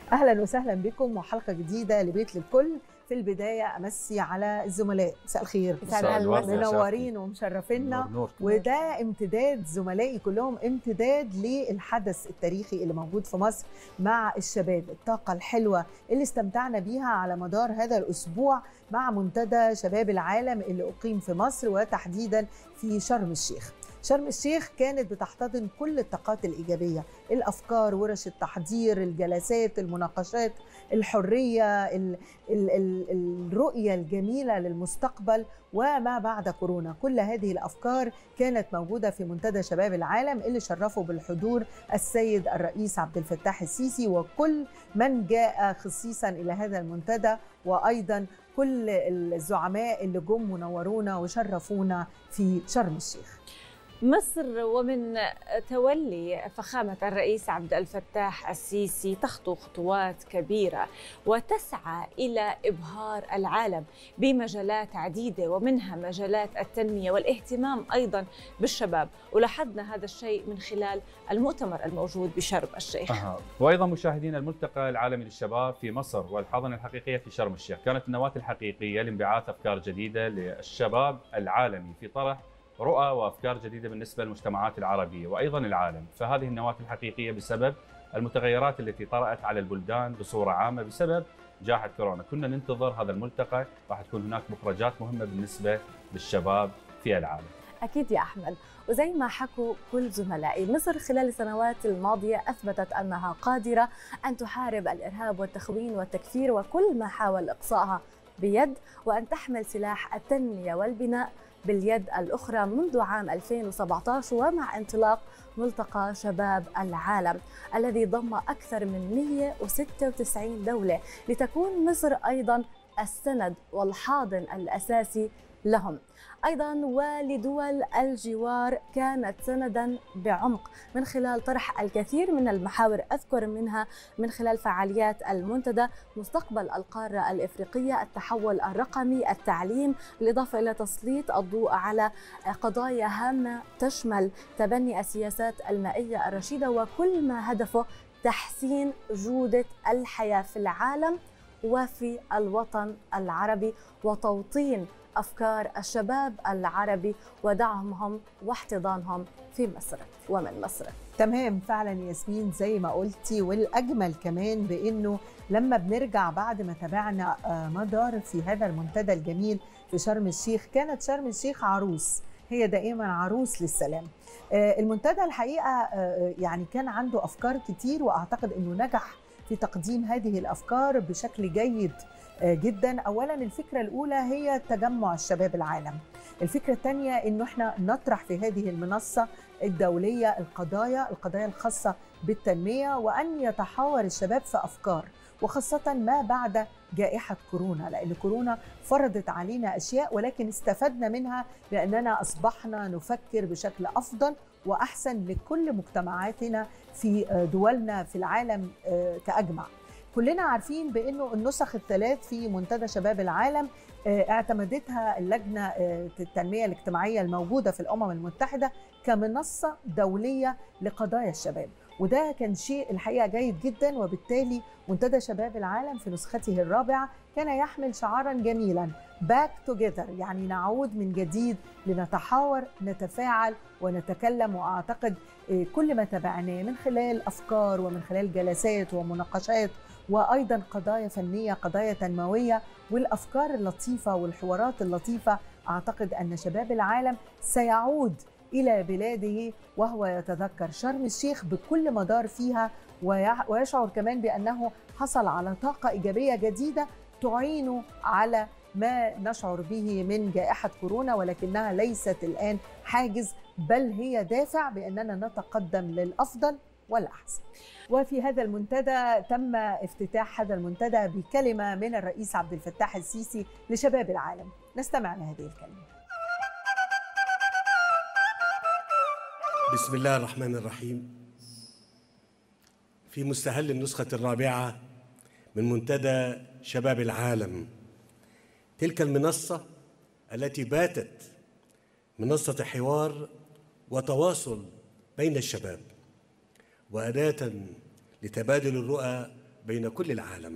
أهلا وسهلا بكم وحلقة جديدة لبيت للكل. في البداية أمسي على الزملاء، مساء الخير، منورين ومشرفينا، وده امتداد زملائي كلهم، امتداد للحدث التاريخي اللي موجود في مصر مع الشباب، الطاقة الحلوة اللي استمتعنا بيها على مدار هذا الأسبوع مع منتدى شباب العالم اللي أقيم في مصر وتحديدا في شرم الشيخ. شرم الشيخ كانت بتحتضن كل الطاقات الإيجابية، الأفكار، ورش التحضير، الجلسات، المناقشات، الحرية، الرؤية الجميلة للمستقبل وما بعد كورونا. كل هذه الأفكار كانت موجودة في منتدى شباب العالم اللي شرفوا بالحضور السيد الرئيس عبد الفتاح السيسي وكل من جاء خصيصا إلى هذا المنتدى، وأيضا كل الزعماء اللي جم ونورونا وشرفونا في شرم الشيخ. مصر ومن تولي فخامة الرئيس عبد الفتاح السيسي تخطو خطوات كبيرة وتسعى إلى إبهار العالم بمجالات عديدة، ومنها مجالات التنمية والاهتمام أيضا بالشباب، ولاحظنا هذا الشيء من خلال المؤتمر الموجود بشرم الشيخ. وأيضا مشاهدين الملتقى العالمي للشباب في مصر والحاضنة الحقيقية في شرم الشيخ كانت النواة الحقيقية لانبعاث أفكار جديدة للشباب العالمي في طرح رؤى وأفكار جديدة بالنسبة للمجتمعات العربية وأيضا العالم. فهذه النواة الحقيقية بسبب المتغيرات التي طرأت على البلدان بصورة عامة بسبب جائحة كورونا. كنا ننتظر هذا الملتقى، راح تكون هناك مخرجات مهمة بالنسبة للشباب في العالم. أكيد يا أحمد، وزي ما حكوا كل زملائي، مصر خلال السنوات الماضية أثبتت أنها قادرة أن تحارب الإرهاب والتخوين والتكفير وكل ما حاول إقصائها بيد، وأن تحمل سلاح التنمية والبناء باليد الأخرى منذ عام 2017 ومع انطلاق ملتقى شباب العالم الذي ضم أكثر من 196 دولة لتكون مصر أيضا السند والحاضن الأساسي لهم. أيضا ولدول الجوار كانت سندا بعمق من خلال طرح الكثير من المحاور، أذكر منها من خلال فعاليات المنتدى مستقبل القارة الإفريقية، التحول الرقمي، التعليم، بالإضافة إلى تسليط الضوء على قضايا هامة تشمل تبني السياسات المائية الرشيدة وكل ما هدفه تحسين جودة الحياة في العالم وفي الوطن العربي وتوطين أفكار الشباب العربي ودعمهم واحتضانهم في مصر ومن مصر. تمام، فعلا ياسمين زي ما قلتي، والأجمل كمان بأنه لما بنرجع بعد ما تابعنا مدار في هذا المنتدى الجميل في شرم الشيخ، كانت شرم الشيخ عروس، هي دائما عروس للسلام. المنتدى الحقيقة يعني كان عنده أفكار كتير، وأعتقد أنه نجح في تقديم هذه الأفكار بشكل جيد جدا. أولا الفكرة الأولى هي تجمع الشباب العالم، الفكرة الثانية أنه احنا نطرح في هذه المنصة الدولية القضايا الخاصة بالتنمية، وأن يتحاور الشباب في أفكار، وخاصة ما بعد جائحة كورونا، لأن كورونا فرضت علينا أشياء ولكن استفدنا منها لأننا أصبحنا نفكر بشكل أفضل وأحسن لكل مجتمعاتنا في دولنا في العالم كأجمع. كلنا عارفين بأنه النسخ الثلاث في منتدى شباب العالم اعتمدتها اللجنة التنمية الاجتماعية الموجودة في الأمم المتحدة كمنصة دولية لقضايا الشباب، وده كان شيء الحقيقة جيد جدا. وبالتالي منتدى شباب العالم في نسخته الرابعة كان يحمل شعارا جميلا Back Together، يعني نعود من جديد لنتحاور، نتفاعل ونتكلم. وأعتقد كل ما تابعناه من خلال أفكار ومن خلال جلسات ومناقشات وأيضا قضايا فنية، قضايا تنموية، والأفكار اللطيفة والحوارات اللطيفة، أعتقد أن شباب العالم سيعود إلى بلاده وهو يتذكر شرم الشيخ بكل مدار فيها، ويشعر كمان بأنه حصل على طاقة إيجابية جديدة تعينه على ما نشعر به من جائحة كورونا، ولكنها ليست الآن حاجز، بل هي دافع بأننا نتقدم للأفضل والأحسن. وفي هذا المنتدى تم افتتاح هذا المنتدى بكلمة من الرئيس عبد الفتاح السيسي لشباب العالم، نستمع لهذه الكلمة. بسم الله الرحمن الرحيم. في مستهل النسخة الرابعة من منتدى شباب العالم، تلك المنصة التي باتت منصة حوار وتواصل بين الشباب وأداة لتبادل الرؤى بين كل العالم،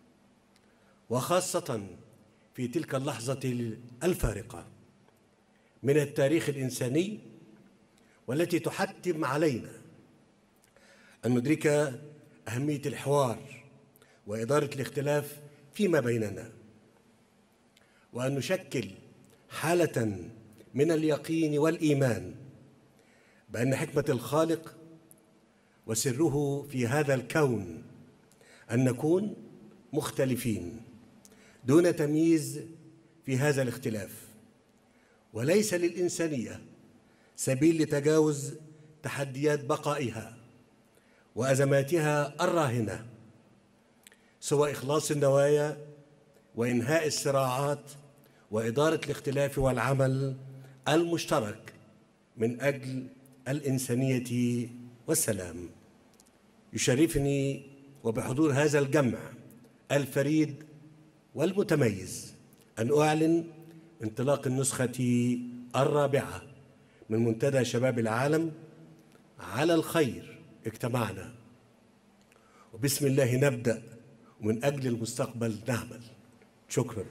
وخاصة في تلك اللحظة الفارقة من التاريخ الإنساني، والتي تحتم علينا أن ندرك أهمية الحوار وإدارة الاختلاف فيما بيننا، وأن نشكل حالة من اليقين والإيمان بأن حكمة الخالق وسره في هذا الكون أن نكون مختلفين دون تمييز في هذا الاختلاف، وليس للإنسانية سبيل لتجاوز تحديات بقائها وأزماتها الراهنة سوى إخلاص النوايا وإنهاء الصراعات وإدارة الاختلاف والعمل المشترك من أجل الإنسانية والسلام. يشرفني وبحضور هذا الجمع الفريد والمتميز أن أعلن انطلاق النسخة الرابعة من منتدى شباب العالم. على الخير اجتمعنا، وبسم الله نبدأ، ومن أجل المستقبل نعمل. شكرا.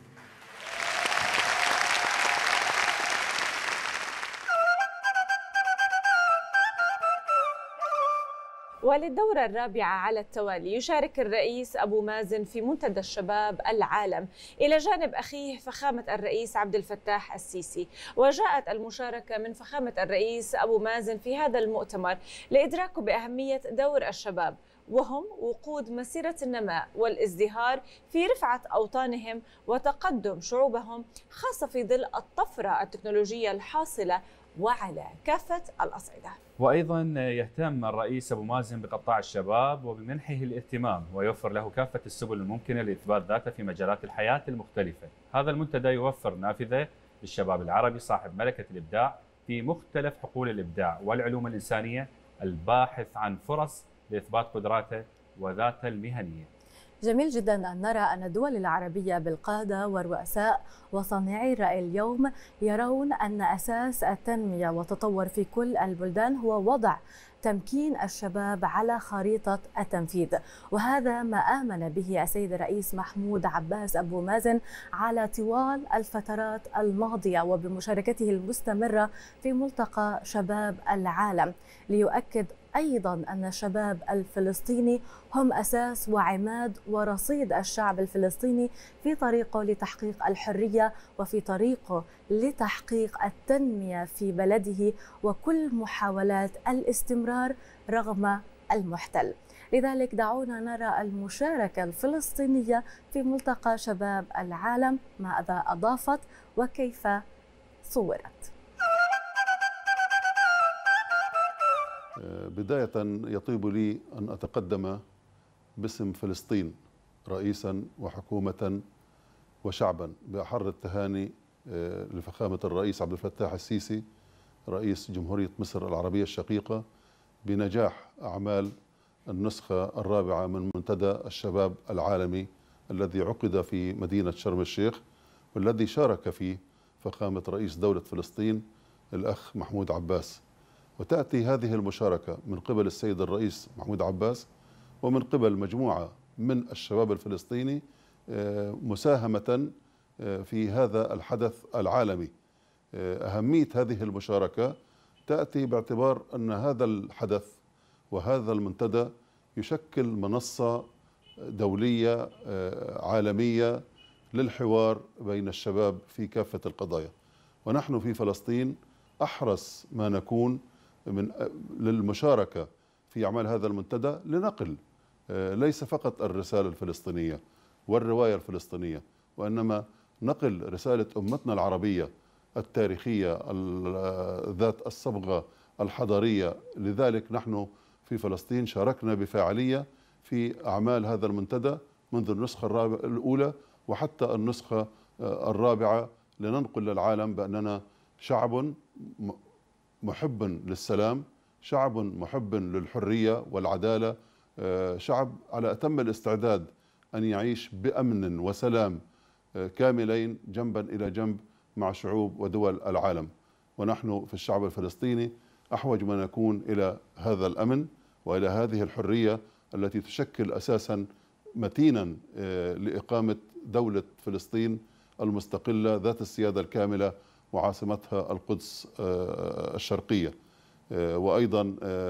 وللدورة الرابعة على التوالي يشارك الرئيس أبو مازن في منتدى الشباب العالم إلى جانب أخيه فخامة الرئيس عبد الفتاح السيسي. وجاءت المشاركة من فخامة الرئيس أبو مازن في هذا المؤتمر لإدراكه بأهمية دور الشباب، وهم وقود مسيرة النماء والازدهار في رفعة أوطانهم وتقدم شعوبهم، خاصة في ظل الطفرة التكنولوجية الحاصلة وعلى كافة الأصعدة. وأيضا يهتم الرئيس أبو مازن بقطاع الشباب وبمنحه الاهتمام ويوفر له كافة السبل الممكنة لإثبات ذاته في مجالات الحياة المختلفة. هذا المنتدى يوفر نافذة للشباب العربي صاحب ملكة الإبداع في مختلف حقول الإبداع والعلوم الإنسانية، الباحث عن فرص لإثبات قدراته وذاته المهنية. جميل جدا أن نرى أن الدول العربية بالقادة والرؤساء وصانعي الرأي اليوم يرون أن أساس التنمية والتطور في كل البلدان هو وضع تمكين الشباب على خريطة التنفيذ، وهذا ما آمن به السيد الرئيس محمود عباس أبو مازن على طوال الفترات الماضية وبمشاركته المستمرة في ملتقى شباب العالم، ليؤكد أيضا أن الشباب الفلسطيني هم أساس وعماد ورصيد الشعب الفلسطيني في طريقه لتحقيق الحرية وفي طريقه لتحقيق التنمية في بلده وكل محاولات الاستمرار رغم المحتل. لذلك دعونا نرى المشاركة الفلسطينية في ملتقى شباب العالم، ماذا أضافت وكيف صورت. بداية يطيب لي أن أتقدم باسم فلسطين رئيسا وحكومة وشعبا بأحر التهاني لفخامة الرئيس عبد الفتاح السيسي رئيس جمهورية مصر العربية الشقيقة بنجاح أعمال النسخة الرابعة من منتدى الشباب العالمي الذي عقد في مدينة شرم الشيخ، والذي شارك فيه فخامة رئيس دولة فلسطين الأخ محمود عباس. وتأتي هذه المشاركة من قبل السيد الرئيس محمود عباس ومن قبل مجموعة من الشباب الفلسطيني مساهمة في هذا الحدث العالمي. أهمية هذه المشاركة تأتي باعتبار أن هذا الحدث وهذا المنتدى يشكل منصة دولية عالمية للحوار بين الشباب في كافة القضايا، ونحن في فلسطين أحرص ما نكون للمشاركة في أعمال هذا المنتدى لنقل ليس فقط الرسالة الفلسطينية والرواية الفلسطينية، وإنما نقل رسالة أمتنا العربية التاريخية ذات الصبغة الحضارية. لذلك نحن في فلسطين شاركنا بفاعلية في أعمال هذا المنتدى منذ النسخة الأولى وحتى النسخة الرابعة، لننقل للعالم بأننا شعب محب للسلام، شعب محب للحرية والعدالة، شعب على أتم الاستعداد أن يعيش بأمن وسلام كاملين جنبا إلى جنب مع شعوب ودول العالم. ونحن في الشعب الفلسطيني أحوج ما نكون إلى هذا الأمن وإلى هذه الحرية التي تشكل أساسا متينا لإقامة دولة فلسطين المستقلة ذات السيادة الكاملة وعاصمتها القدس الشرقية. وأيضا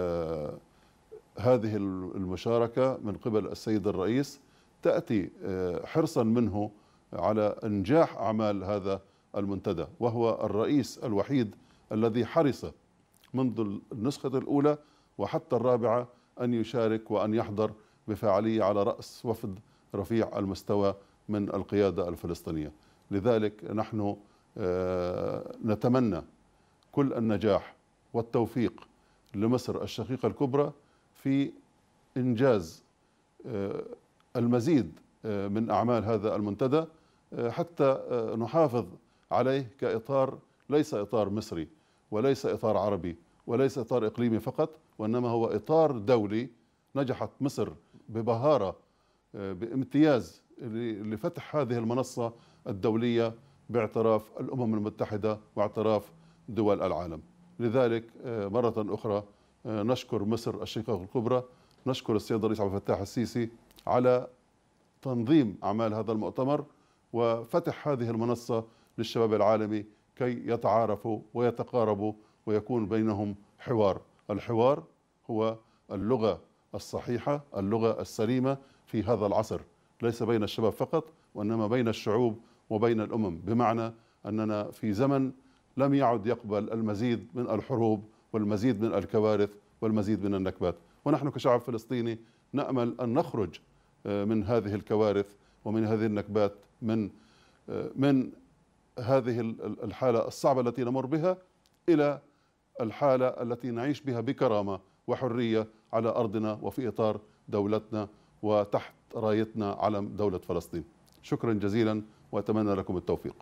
هذه المشاركة من قبل السيد الرئيس تأتي حرصا منه على إنجاح أعمال هذا المنتدى، وهو الرئيس الوحيد الذي حرص منذ النسخة الأولى وحتى الرابعة أن يشارك وأن يحضر بفاعلية على رأس وفد رفيع المستوى من القيادة الفلسطينية. لذلك نحن نتمنى كل النجاح والتوفيق لمصر الشقيقة الكبرى في إنجاز المزيد من أعمال هذا المنتدى، حتى نحافظ عليه كإطار ليس إطار مصري وليس إطار عربي وليس إطار إقليمي فقط، وإنما هو إطار دولي. نجحت مصر ببهارة بامتياز لفتح هذه المنصة الدولية باعتراف الأمم المتحدة واعتراف دول العالم. لذلك مرة أخرى نشكر مصر الشقيقة الكبرى، نشكر السيد الرئيس عبد الفتاح السيسي على تنظيم أعمال هذا المؤتمر وفتح هذه المنصة للشباب العالمي كي يتعارفوا ويتقاربوا ويكون بينهم حوار. الحوار هو اللغة الصحيحة، اللغة السليمة في هذا العصر، ليس بين الشباب فقط وإنما بين الشعوب وبين الأمم، بمعنى أننا في زمن لم يعد يقبل المزيد من الحروب والمزيد من الكوارث والمزيد من النكبات. ونحن كشعب فلسطيني نأمل أن نخرج من هذه الكوارث ومن هذه النكبات، من هذه الحالة الصعبة التي نمر بها إلى الحالة التي نعيش بها بكرامة وحرية على أرضنا وفي إطار دولتنا وتحت رايتنا علم دولة فلسطين. شكرا جزيلا وأتمنى لكم التوفيق.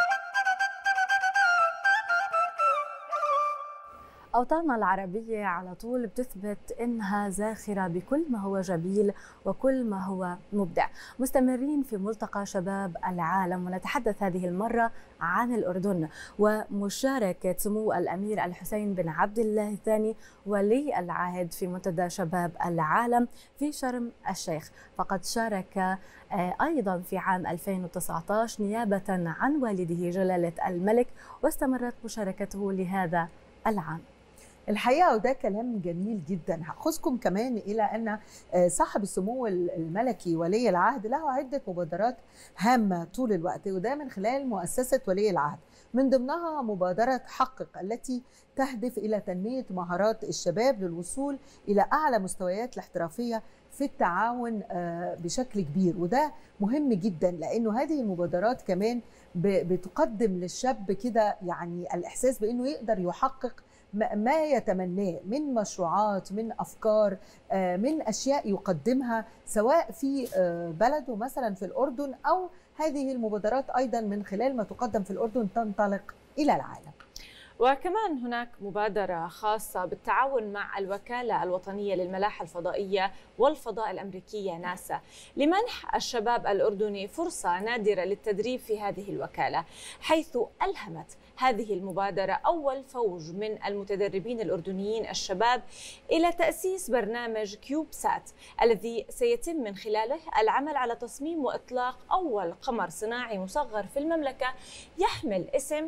أوطاننا العربية على طول بتثبت إنها زاخرة بكل ما هو جميل وكل ما هو مبدع. مستمرين في ملتقى شباب العالم ونتحدث هذه المرة عن الأردن ومشاركة سمو الأمير الحسين بن عبد الله الثاني ولي العهد في منتدى شباب العالم في شرم الشيخ. فقد شارك أيضا في عام 2019 نيابة عن والده جلالة الملك، واستمرت مشاركته لهذا العام. الحقيقة وده كلام جميل جدا. هأخذكم كمان إلى أن صاحب السمو الملكي ولي العهد له عدة مبادرات هامة طول الوقت، وده من خلال مؤسسة ولي العهد، من ضمنها مبادرة حقق التي تهدف إلى تنمية مهارات الشباب للوصول إلى أعلى مستويات الاحترافية في التعاون بشكل كبير. وده مهم جدا لأنه هذه المبادرات كمان بتقدم للشاب كده يعني الإحساس بأنه يقدر يحقق ما يتمناه من مشروعات، من أفكار، من أشياء يقدمها سواء في بلده مثلا في الأردن، أو هذه المبادرات أيضا من خلال ما تقدم في الأردن تنطلق إلى العالم. وكمان هناك مبادرة خاصة بالتعاون مع الوكالة الوطنية للملاحة الفضائية والفضاء الأمريكية ناسا لمنح الشباب الأردني فرصة نادرة للتدريب في هذه الوكالة، حيث ألهمت هذه المبادرة أول فوج من المتدربين الأردنيين الشباب إلى تأسيس برنامج كيوب سات الذي سيتم من خلاله العمل على تصميم وإطلاق أول قمر صناعي مصغر في المملكة يحمل اسم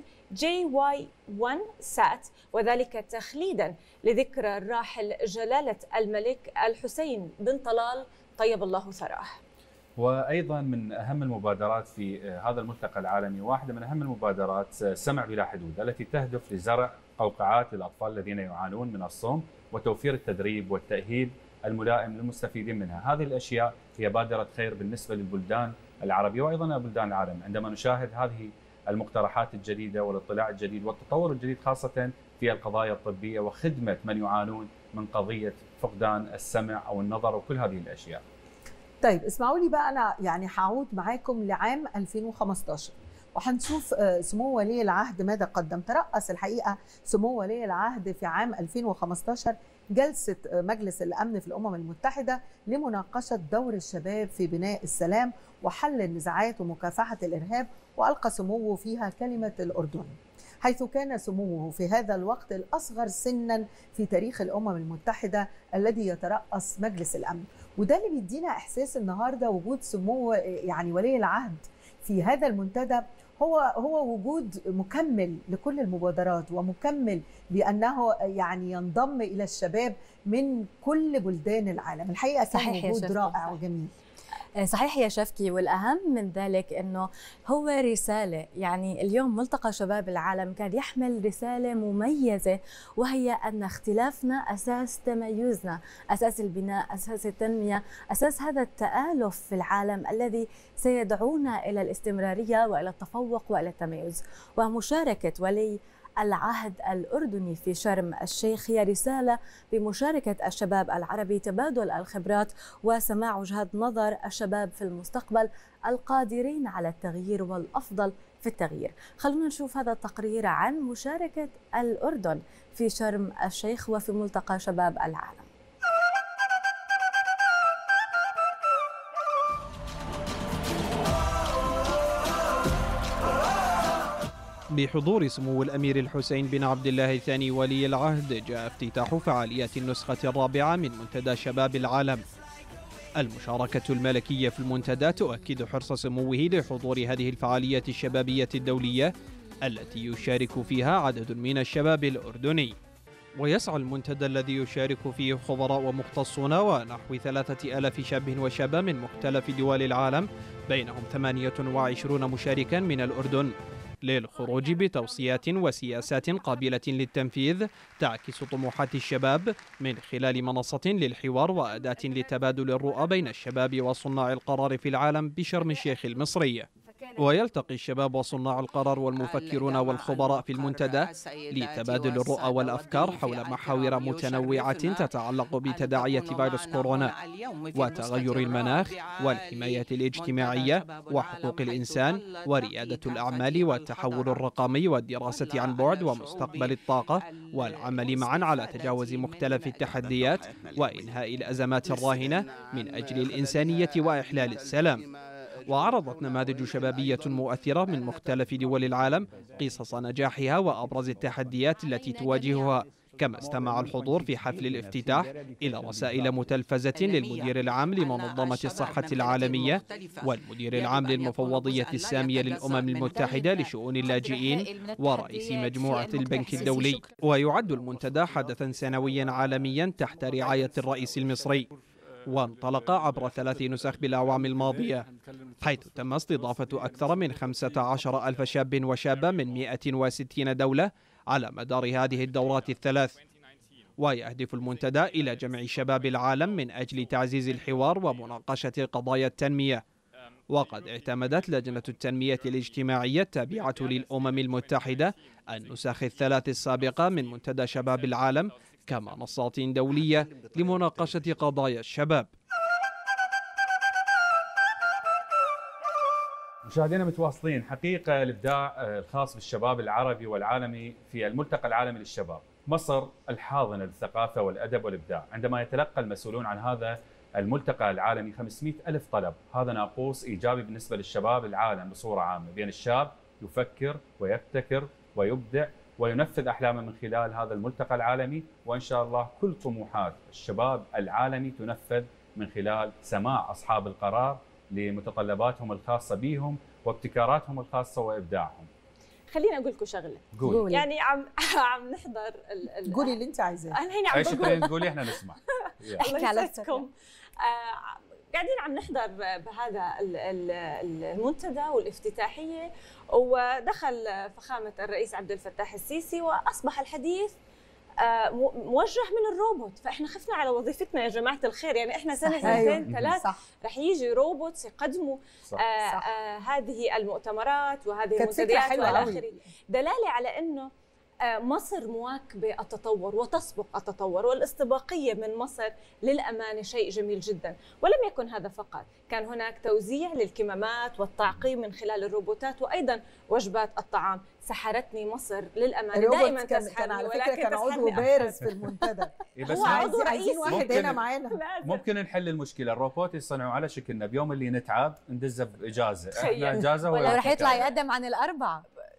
JY1 سات، وذلك تخليدا لذكرى الراحل جلالة الملك الحسين بن طلال طيب الله ثراه. وايضا من اهم المبادرات في هذا الملتقى العالمي، واحده من اهم المبادرات سمع بلا حدود التي تهدف لزرع قوقعات للاطفال الذين يعانون من الصم وتوفير التدريب والتاهيل الملائم للمستفيدين منها. هذه الاشياء هي بادره خير بالنسبه للبلدان العربيه وايضا بلدان العالم، عندما نشاهد هذه المقترحات الجديده والاطلاع الجديد والتطور الجديد خاصه في القضايا الطبيه وخدمه من يعانون من قضيه فقدان السمع او النظر وكل هذه الاشياء. طيب اسمعوا لي بقى، أنا يعني هعود معاكم لعام 2015 وهنشوف سمو ولي العهد ماذا قدم. ترأس الحقيقة سمو ولي العهد في عام 2015 جلسة مجلس الأمن في الأمم المتحدة لمناقشة دور الشباب في بناء السلام وحل النزاعات ومكافحة الإرهاب، وألقى سموه فيها كلمة الأردن. حيث كان سموه في هذا الوقت الأصغر سنا في تاريخ الأمم المتحدة الذي يترأس مجلس الأمن. وده اللي بيدينا إحساس النهاردة وجود سمو يعني ولي العهد في هذا المنتدى هو وجود مكمل لكل المبادرات، ومكمل بأنه يعني ينضم إلى الشباب من كل بلدان العالم. الحقيقة كان وجود رائع وجميل. صحيح يا شفكي، والأهم من ذلك أنه هو رسالة. يعني اليوم ملتقى شباب العالم كان يحمل رسالة مميزة، وهي أن اختلافنا أساس تميزنا، أساس البناء، أساس التنمية، أساس هذا التآلف في العالم الذي سيدعونا إلى الاستمرارية وإلى التفوق وإلى التميز. ومشاركة ولي العهد الأردني في شرم الشيخ هي رسالة بمشاركة الشباب العربي، تبادل الخبرات وسماع وجهات نظر الشباب في المستقبل القادرين على التغيير والأفضل في التغيير. خلونا نشوف هذا التقرير عن مشاركة الأردن في شرم الشيخ وفي ملتقى شباب العالم. بحضور سمو الأمير الحسين بن عبد الله الثاني ولي العهد، جاء افتتاح فعاليات النسخة الرابعة من منتدى شباب العالم. المشاركة الملكية في المنتدى تؤكد حرص سموه لحضور هذه الفعاليات الشبابية الدولية التي يشارك فيها عدد من الشباب الأردني. ويسعى المنتدى الذي يشارك فيه خبراء ومختصون ونحو 3000 شاب وشابة من مختلف دول العالم، بينهم 28 مشاركا من الأردن، للخروج بتوصيات وسياسات قابلة للتنفيذ تعكس طموحات الشباب من خلال منصة للحوار وأداة لتبادل الرؤى بين الشباب وصناع القرار في العالم بشرم الشيخ المصري. ويلتقي الشباب وصناع القرار والمفكرون والخبراء في المنتدى لتبادل الرؤى والأفكار حول محاور متنوعة تتعلق بتداعية فيروس كورونا وتغير المناخ والحماية الاجتماعية وحقوق الإنسان وريادة الأعمال والتحول الرقمي والدراسة عن بعد ومستقبل الطاقة، والعمل معا على تجاوز مختلف التحديات وإنهاء الأزمات الراهنة من أجل الإنسانية وإحلال السلام. وعرضت نماذج شبابية مؤثرة من مختلف دول العالم قصص نجاحها وأبرز التحديات التي تواجهها، كما استمع الحضور في حفل الافتتاح إلى رسائل متلفزة للمدير العام لمنظمة الصحة العالمية والمدير العام للمفوضية السامية للأمم المتحدة لشؤون اللاجئين ورئيس مجموعة البنك الدولي. ويعد المنتدى حدثا سنويا عالميا تحت رعاية الرئيس المصري، وانطلق عبر 3 نسخ بالأعوام الماضية، حيث تم استضافة أكثر من 15,000 شاب وشابة من 160 دولة على مدار هذه الدورات الثلاث. ويهدف المنتدى إلى جمع شباب العالم من أجل تعزيز الحوار ومناقشة قضايا التنمية. وقد اعتمدت لجنة التنمية الاجتماعية التابعة للأمم المتحدة النسخ الثلاث السابقة من منتدى شباب العالم كمنصات دولية لمناقشة قضايا الشباب. مشاهدينا متواصلين، حقيقة الإبداع الخاص بالشباب العربي والعالمي في الملتقى العالمي للشباب. مصر الحاضنة للثقافة والأدب والإبداع. عندما يتلقى المسؤولون عن هذا الملتقى العالمي 500,000 طلب، هذا ناقوس إيجابي بالنسبة للشباب العالم بصورة عامة، بأن الشاب يفكر ويبتكر ويبدع وينفذ أحلامه من خلال هذا الملتقى العالمي. وإن شاء الله كل طموحات الشباب العالمي تنفذ من خلال سماع أصحاب القرار لمتطلباتهم الخاصة بهم وابتكاراتهم الخاصة وإبداعهم. خليني أقول لكم شغلة. قولي. يعني عم نحضر قولي اللي أنت عايزاه. أنا هنا عم أي شيء تقولي إحنا نسمع. احكي على نفسكم. قاعدين عم نحضر بهذا المنتدى والافتتاحية، ودخل فخامة الرئيس عبد الفتاح السيسي وأصبح الحديث موجه من الروبوت. فإحنا خفنا على وظيفتنا يا جماعة الخير، يعني إحنا سنة سنتين ثلاث رح يجي روبوتس يقدموا هذه المؤتمرات وهذه المنتديات والى آخره. دلالة على أنه مصر مواكبة التطور وتسبق التطور، والاستباقية من مصر للأمانة شيء جميل جدا. ولم يكن هذا فقط، كان هناك توزيع للكمامات والتعقيم من خلال الروبوتات، وأيضا وجبات الطعام. سحرتني مصر للأمانة، دائما تسحرني، على فكرة كان عضو بارز في المنتدى. هو عضو عايزين واحد هنا معانا. ممكن نحل المشكلة، الروبوت يصنعوا على شكلنا، بيوم اللي نتعب ندزه بإجازة، احنا إجازة ولا رح يطلع يقدم عن الأربعة.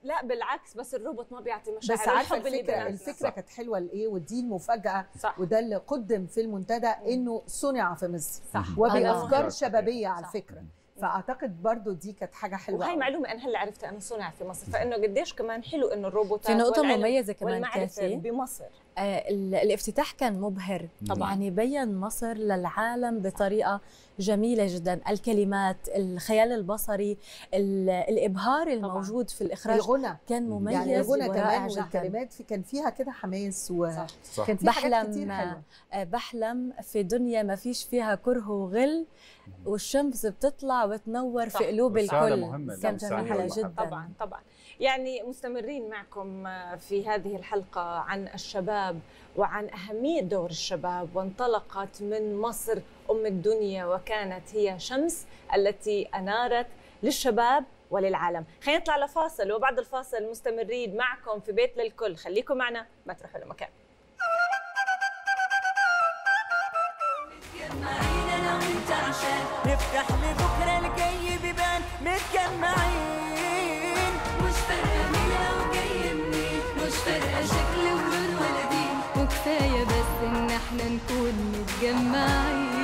لا بالعكس، بس الروبوت ما بيعطي مشاعر بس عارفه الحب اللي الفكره كانت حلوه لايه، ودي المفاجاه. صح. وده اللي قدم في المنتدى انه صنع في مصر، صح. وبافكار شبابيه على فكره. فاعتقد برضو دي كانت حاجه حلوه. وهي معلومه انا هلا عرفتها انه صنع في مصر، فانه قديش كمان حلو انه الروبوتات في نقطه مميزه كمان كافي بمصر. الافتتاح كان مبهر طبعا، يعني بين مصر للعالم بطريقه جميله جدا. الكلمات، الخيال البصري، الابهار الموجود في الاخراج، الغنى كان مميز يعني الغنى كمان، جدا. والكلمات كان فيها كده حماس، وكان فيها حاجات كتير حلوه. بحلم في دنيا ما فيش فيها كره وغل، والشمس بتطلع وتنور في قلوب الكل. كانت جميله جدا. طبعا يعني مستمرين معكم في هذه الحلقة عن الشباب وعن أهمية دور الشباب، وانطلقت من مصر أم الدنيا وكانت هي شمس التي أنارت للشباب وللعالم. خلينا نطلع لفاصل، وبعد الفاصل مستمرين معكم في بيت للكل. خليكم معنا، ما تروحوا لمكان. نفتح لبكرة الجاي بيبان متجمعين، مش فارقة مين أو جاي منين، مش فارقة شكل ولون ولا دين، وكفاية بس إن احنا نكون متجمعين.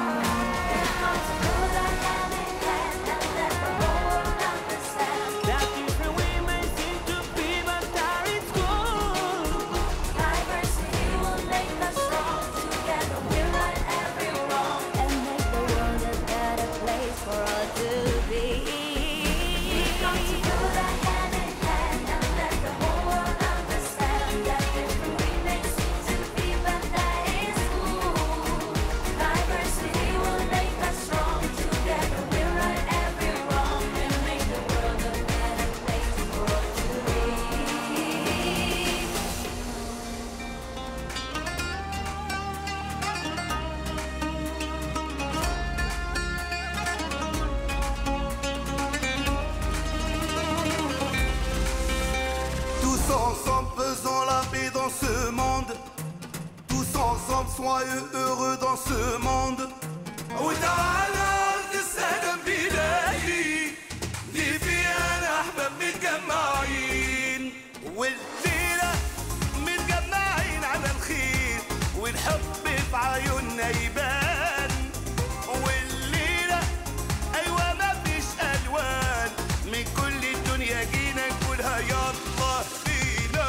Soyez heureux dans ce monde. وتعالى السلام بلاقي دي فيها احباب متجمعين، والليله متجمعين على الخير، والحب في عيوننا يبان، والليله ايوه ما فيش الوان، من كل الدنيا جينا نقولها يلا بينا،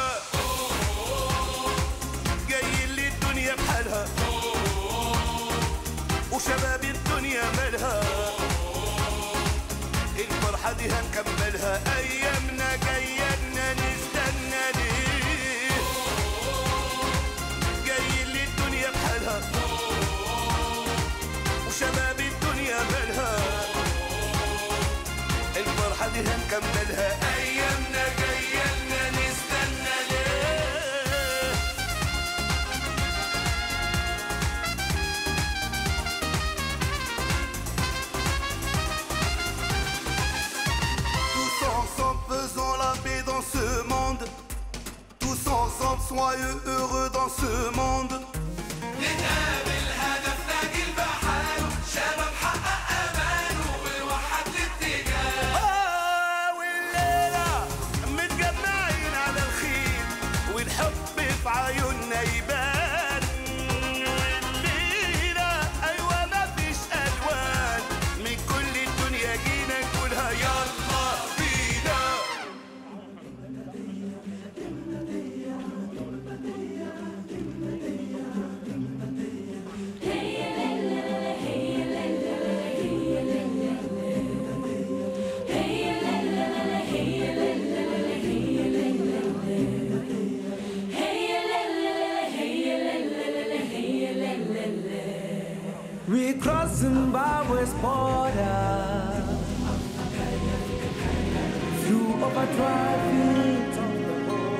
جايين للدنيا بحالها وشباب الدنيا مالها، الفرحة دي هنكملها، أيامنا جاية نستنى ليه، جايين للدنيا بحالها وشباب الدنيا مالها، الفرحة دي هنكملها، أيامنا جاية نستنى ليه. Faisons la paix dans ce monde, tous ensemble soyeux heureux dans ce monde. نتقابل هدفنا جيل بحاله، شباب حقق امانه ونوحد الاتجاه. والليله متجمعين على الخير، والحب في عيوننا يبان، والليله ايوه ما فيش الوان، من كل الدنيا جينا نقولها يلا. We cross Zimbabwe's border through overdrive fields of the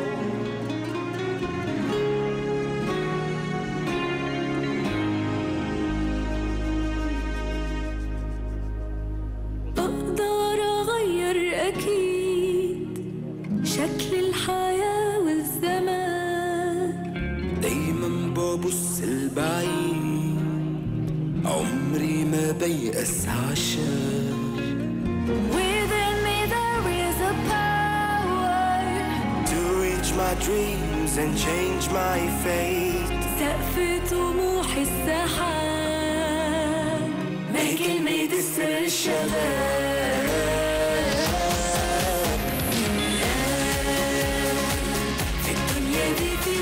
أقدر أغير أكيد شكل الحياة والزمان، دايما ببص البعيد، عمري ما بيأس عشان Within me there is a power my dreams and change my fate. سقف طموح السحاب ما كلمة السر الشباب. في الدنيا دي في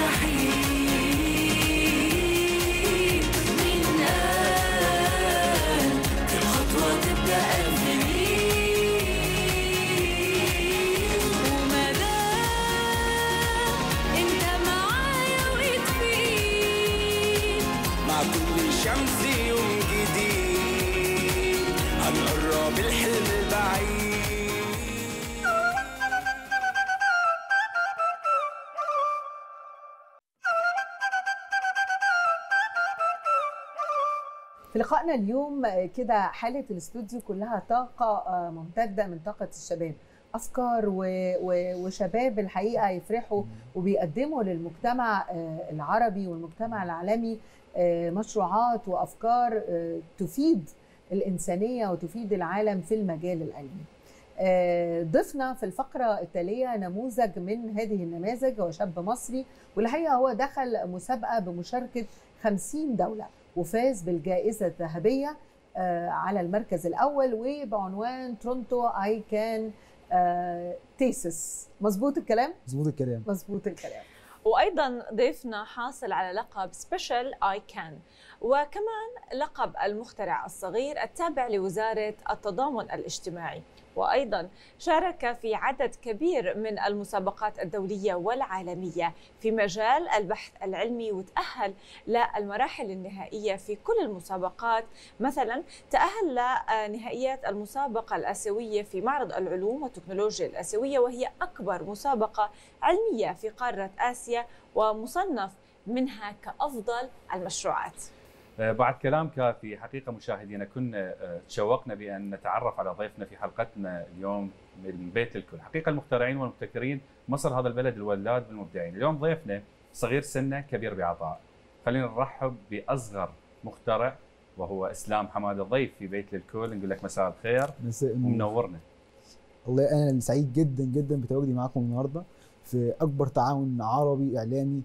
مستحيل، مين قال كل خطوة تبدأ ألف ميل. وما دام انت معايا وتفيد، مع كل شمس يوم جديد هنقرب الحلم البعيد. في لقائنا اليوم كده حالة الاستوديو كلها طاقة ممتدة من طاقة الشباب، أفكار وشباب الحقيقة يفرحوا وبيقدموا للمجتمع العربي والمجتمع العالمي مشروعات وأفكار تفيد الإنسانية وتفيد العالم في المجال العلمي. ضفنا في الفقرة التالية نموذج من هذه النماذج، هو شاب مصري والحقيقة هو دخل مسابقة بمشاركة 50 دولة وفاز بالجائزة الذهبية على المركز الأول وبعنوان تورونتو اي كان تيسس. مظبوط الكلام؟ مظبوط الكلام. مظبوط الكلام. وأيضا ضيفنا حاصل على لقب سبيشال اي كان، وكمان لقب المخترع الصغير التابع لوزارة التضامن الاجتماعي، وأيضا شارك في عدد كبير من المسابقات الدولية والعالمية في مجال البحث العلمي، وتأهل للمراحل النهائية في كل المسابقات. مثلا تأهل لنهائيات المسابقة الآسيوية في معرض العلوم والتكنولوجيا الآسيوية، وهي أكبر مسابقة علمية في قارة آسيا ومصنف منها كأفضل المشروعات. بعد كلام كافي حقيقة مشاهدينا كنا تشوقنا بأن نتعرف على ضيفنا في حلقتنا اليوم من بيت الكل. حقيقة المخترعين والمبتكرين، مصر هذا البلد الولاد بالمبدعين. اليوم ضيفنا صغير سنه كبير بعطاء. خلينا نرحب بأصغر مخترع وهو إسلام حمادة، ضيف في بيت الكل. نقول لك مساء الخير ومنورنا. والله أنا سعيد جدا جدا بتواجدي معكم النهارده في أكبر تعاون عربي إعلامي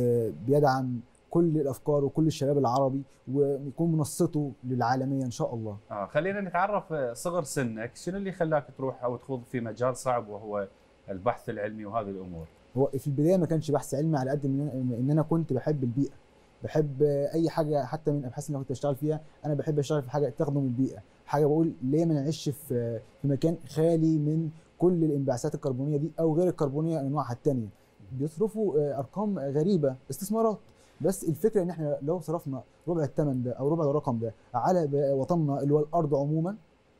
بيدعم كل الافكار وكل الشباب العربي ويكون منصته للعالميه ان شاء الله. خلينا نتعرف صغر سنك، شنو اللي خلاك تروح او تخوض في مجال صعب وهو البحث العلمي وهذه الامور؟ هو في البدايه ما كانش بحث علمي على قد ان انا كنت بحب البيئه، بحب اي حاجه حتى من الابحاث اللي كنت اشتغل فيها انا بحب اشتغل في حاجه تخدم البيئه، حاجه بقول ليه ما نعيش في مكان خالي من كل الانبعاثات الكربونيه دي او غير الكربونيه انواعها الثانيه. بيصرفوا ارقام غريبه استثمارات، بس الفكره ان احنا لو صرفنا ربع الثمن ده او ربع الرقم ده على وطننا اللي هو الارض عموما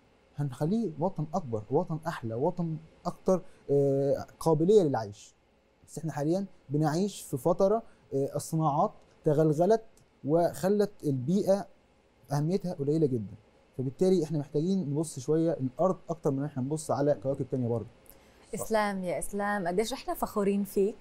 هنخليه وطن اكبر، وطن احلى، وطن اكثر قابليه للعيش. بس احنا حاليا بنعيش في فتره الصناعات تغلغلت وخلت البيئه اهميتها قليله جدا، فبالتالي احنا محتاجين نبص شويه للارض اكتر من احنا نبص على كواكب ثانيه بره. اسلام يا اسلام، قديش احنا فخورين فيك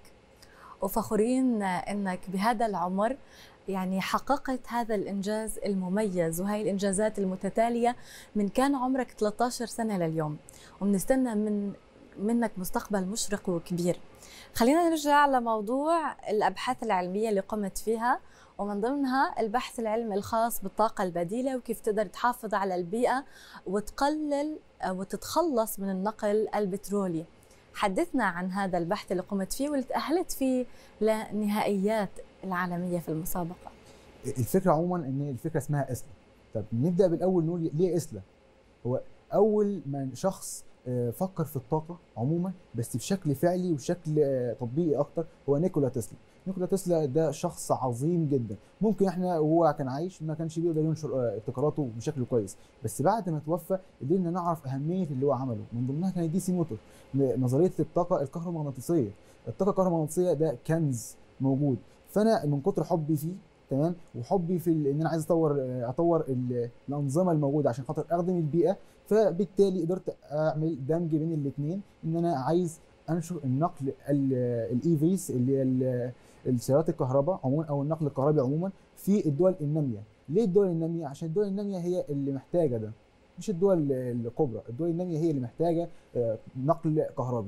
وفخورين انك بهذا العمر يعني حققت هذا الانجاز المميز وهي الانجازات المتتاليه من كان عمرك 13 سنه لليوم، وبنستنى منك مستقبل مشرق وكبير. خلينا نرجع لموضوع الابحاث العلميه اللي قمت فيها، ومن ضمنها البحث العلمي الخاص بالطاقه البديله وكيف تقدر تحافظ على البيئه وتقلل وتتخلص من النقل البترولي. حدثنا عن هذا البحث اللي قمت فيه واللي تأهلت فيه لنهائيات العالمية في المسابقة. الفكرة عموما ان الفكرة اسمها اسلا. طب نبدأ بالأول نقول ليه اسلا؟ هو أول ما شخص فكر في الطاقة عموما بس بشكل فعلي وشكل تطبيقي أكتر هو نيكولا تسلا. نيكولا تسلا ده شخص عظيم جدا، ممكن احنا وهو كان عايش ما كانش بيقدر ينشر ابتكاراته بشكل كويس، بس بعد ما توفى قدرنا نعرف أهمية اللي هو عمله. من ضمنها كان دي سي موتور، نظرية الطاقة الكهرومغناطيسية. الطاقة الكهرومغناطيسية ده كنز موجود، فأنا من كتر حبي فيه تمام وحبي في ان انا عايز اطور الانظمه الموجوده عشان خاطر اخدم البيئه، فبالتالي قدرت اعمل دمج بين الاثنين، ان انا عايز انشر النقل الاي فيز اللي هي السيارات الكهرباء عموما او النقل الكهربي عموما في الدول الناميه. ليه الدول الناميه؟ عشان الدول الناميه هي اللي محتاجه ده، مش الدول الكبرى. الدول الناميه هي اللي محتاجه نقل كهربي،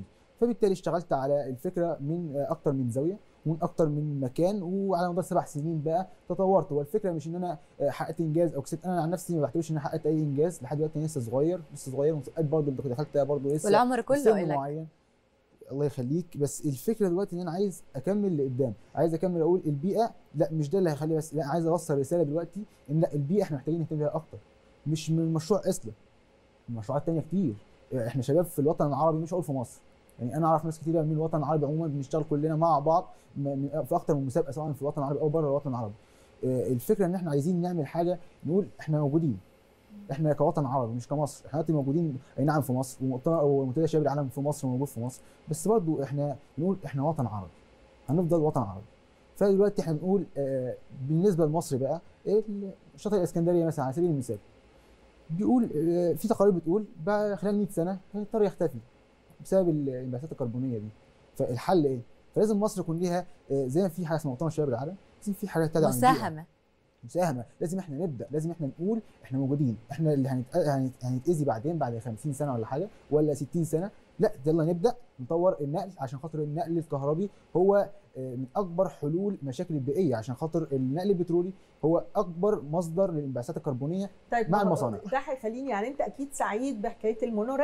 فبالتالي اشتغلت على الفكره من اكتر من زاويه ومن اكتر من مكان، وعلى مدار 7 سنين بقى تطورت. والفكره مش ان انا حققت انجاز او كسبت، انا عن نفسي ما بعتبرش ان انا حققت اي انجاز لحد دلوقتي. انا لسه صغير ومسابقات برضه دخلت برضه لسه والعمر كله إلك. معين. الله يخليك. بس الفكره دلوقتي ان انا عايز اكمل لقدام، عايز اكمل اقول البيئه لا مش ده اللي هيخليها بس، لا عايز اوصل رساله دلوقتي ان لا البيئه احنا محتاجين نهتم بيها اكتر، مش من مشروع اسلا، مشروعات تانية كتير. احنا شباب في الوطن العربي، مش هقول في مصر، يعني انا اعرف ناس كتير من الوطن العربي عموما بنشتغل كلنا مع بعض في اكتر من مسابقه سواء في الوطن العربي او بره الوطن العربي. الفكره ان احنا عايزين نعمل حاجه نقول احنا موجودين، احنا كوطن عربي مش كمصر، احنا دلوقتي موجودين اي نعم في مصر ومنتدى شباب العالم في مصر موجود في مصر، بس برضو احنا بنقول احنا وطن عربي، هنفضل وطن عربي. فدلوقتي احنا بنقول بالنسبه لمصر بقى شاطئ الاسكندريه مثلا على سبيل المثال، بيقول في تقارير بتقول بقى خلال 100 سنه هيضطر يختفي بسبب الانبعاثات الكربونيه دي. فالحل ايه؟ فلازم مصر يكون ليها زي ما في حاجه اسمها مؤتمر شباب العالم، لازم في حاجه تدعم مساهمه. لازم احنا نبدا، لازم احنا نقول احنا موجودين، احنا اللي هنتاذي بعد 50 سنه ولا حاجه ولا 60 سنه، لا يلا نبدا نطور النقل، عشان خاطر النقل الكهربي هو من اكبر حلول مشاكل البيئيه، عشان خاطر النقل البترولي هو اكبر مصدر للانبعاثات الكربونيه. طيب مع المصانع. ده هيخليني يعني انت اكيد سعيد بحكايه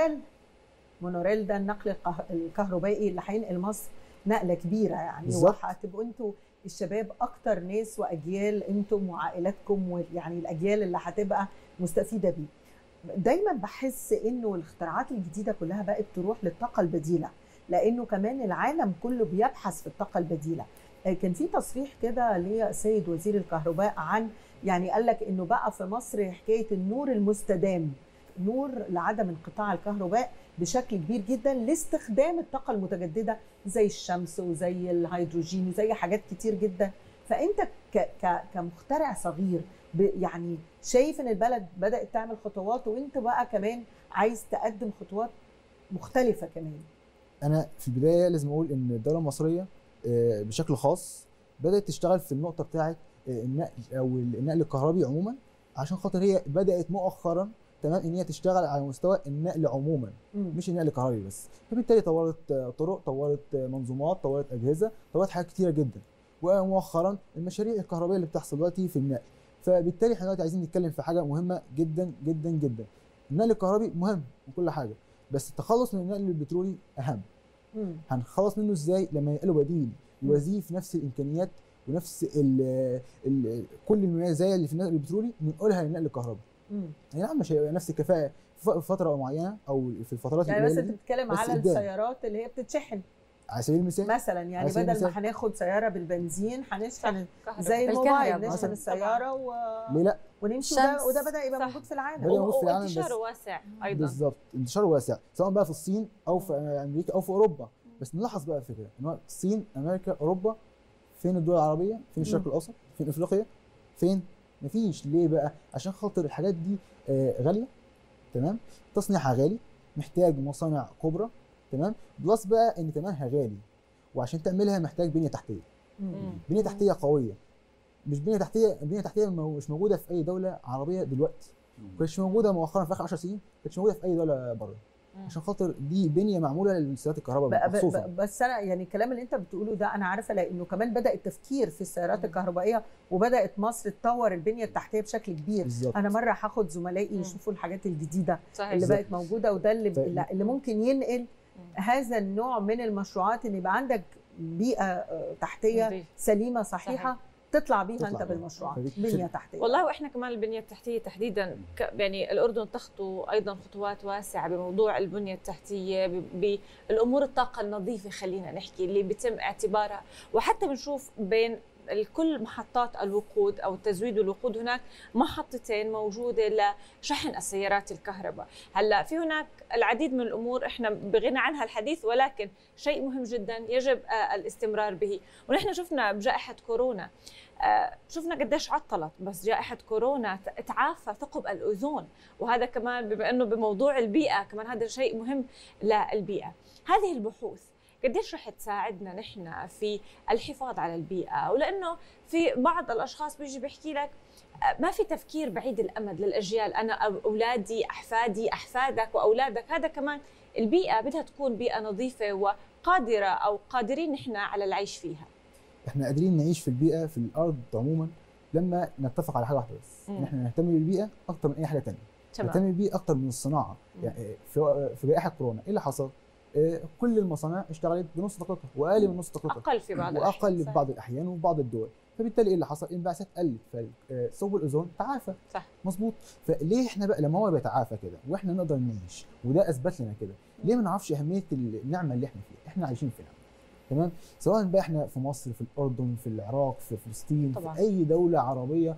المونوريل ده النقل الكهربائي اللي هينقل مصر نقله كبيره يعني، وهتبقوا انتوا الشباب اكتر ناس واجيال انتم وعائلاتكم ويعني الاجيال اللي هتبقى مستفيده بيه. دايما بحس انه الاختراعات الجديده كلها بقت تروح للطاقه البديله، لانه كمان العالم كله بيبحث في الطاقه البديله. كان في تصريح كده للسيد وزير الكهرباء عن يعني قال لك انه بقى في مصر حكايه النور المستدام، نور لعدم انقطاع الكهرباء بشكل كبير جدا لاستخدام الطاقه المتجدده زي الشمس وزي الهيدروجين وزي حاجات كتير جدا. فانت كمخترع صغير يعني شايف ان البلد بدات تعمل خطوات، وانت بقى كمان عايز تقدم خطوات مختلفه كمان. انا في البدايه لازم اقول ان الدوله المصريه بشكل خاص بدات تشتغل في النقطه بتاعه النقل او النقل الكهربي عموما، عشان خاطر هي بدات مؤخرا تمام ان هي تشتغل على مستوى النقل عموما مش النقل الكهربي بس. فبالتالي طورت طرق، طورت منظومات، طورت اجهزه، طورت حاجات كتيره جدا. ومؤخرا المشاريع الكهربائيه اللي بتحصل دلوقتي في النقل. فبالتالي احنا دلوقتي عايزين نتكلم في حاجه مهمه جدا جدا جدا. النقل الكهربي مهم وكل حاجه، بس التخلص من النقل البترولي اهم. هنخلص منه ازاي؟ لما ينقلوا بديل يوازيه في نفس الامكانيات ونفس كل المزايا اللي في النقل البترولي ننقلها للنقل الكهربي. يعني نعم مش هيبقى نفس الكفاءه في فتره معينه او في الفترات يعني بس انت بتتكلم على السيارات اللي هي بتتشحن على سبيل المثال مثلا، يعني بدل ما هناخد سياره بالبنزين هنشحن زي الموبايل، نشحن السياره ليه لا ونمشي. وده بدا يبقى موجود في العالم، وانتشاره واسع ايضا. بالظبط، انتشاره واسع سواء بقى في الصين او في امريكا او في اوروبا. بس نلاحظ بقى الفكره ان هو الصين، امريكا، اوروبا، فين الدول العربيه؟ فين الشرق الاوسط؟ فين افريقيا؟ فين؟ مفيش. ليه بقى؟ عشان خاطر الحاجات دي غاليه، تمام؟ تصنيعها غالي، محتاج مصانع كبرى، تمام؟ بلس بقى ان كمانها غالي، وعشان تعملها محتاج بنيه تحتيه. بنيه تحتيه قويه، مش بنيه تحتيه مش موجوده في اي دوله عربيه دلوقتي. ما كانتش موجوده مؤخرا في اخر 10 سنين، ما كانتش موجوده في اي دوله بره. عشان خاطر دي بنيه معموله للسيارات الكهرباء مخصوصا. بس انا يعني الكلام اللي انت بتقوله ده انا عارفه، لانه كمان بدا التفكير في السيارات الكهربائيه، وبدات مصر تطور البنيه التحتيه بشكل كبير. بالزبط. انا مره هاخد زملائي يشوفوا الحاجات الجديده اللي بقت موجوده، وده اللي ممكن ينقل هذا النوع من المشروعات، ان يبقى عندك بيئه تحتيه سليمه صحيحه تطلع بيها انت بالمشروعات بنيه تحتيه. والله واحنا كمان البنيه التحتيه تحديدا يعني الاردن تخطو ايضا خطوات واسعه بموضوع البنيه التحتيه، بالامور الطاقه النظيفه خلينا نحكي اللي بيتم اعتبارها، وحتى بنشوف بين كل محطات الوقود او تزويد الوقود هناك محطتين موجوده لشحن السيارات الكهرباء. هلا في هناك العديد من الامور احنا بغنى عنها الحديث، ولكن شيء مهم جدا يجب الاستمرار به. ونحن شفنا بجائحه كورونا شفنا قديش عطلت، بس جائحه كورونا تعافى ثقب الاوزون، وهذا كمان بما انه بموضوع البيئه كمان هذا شيء مهم للبيئه. هذه البحوث قديش رح تساعدنا نحن في الحفاظ على البيئة؟ ولأنه في بعض الأشخاص بيجي بيحكي لك ما في تفكير بعيد الأمد للأجيال، أنا أولادي، أحفادي، أحفادك وأولادك. هذا كمان البيئة بدها تكون بيئة نظيفة قادرة أو قادرين نحن على العيش فيها؟ احنا قادرين نعيش في البيئه في الارض عموما لما نتفق على حاجه واحده بس، ان احنا نهتم بالبيئه اكتر من اي حاجه ثانيه. نهتم بالبيئه اكتر من الصناعه. يعني في جائحه كورونا ايه اللي حصل؟ كل المصانع اشتغلت بنص طاقتها واقل من نص طاقتها، اقل في بعض واقل في بعض الاحيان وفي بعض الدول. فبالتالي ايه اللي حصل؟ الانبعاثات قلت، فثقب الاوزون تعافى. صح، مظبوط. فليه احنا بقى لما هو بيتعافى كده واحنا نقدر نعيش وده اثبت لنا كده، ليه ما نعرفش اهميه النعمه اللي احنا فيها؟ احنا عايشين في نعمه، تمام؟ سواء بقى احنا في مصر، في الاردن، في العراق، في فلسطين، طبعا. في اي دوله عربيه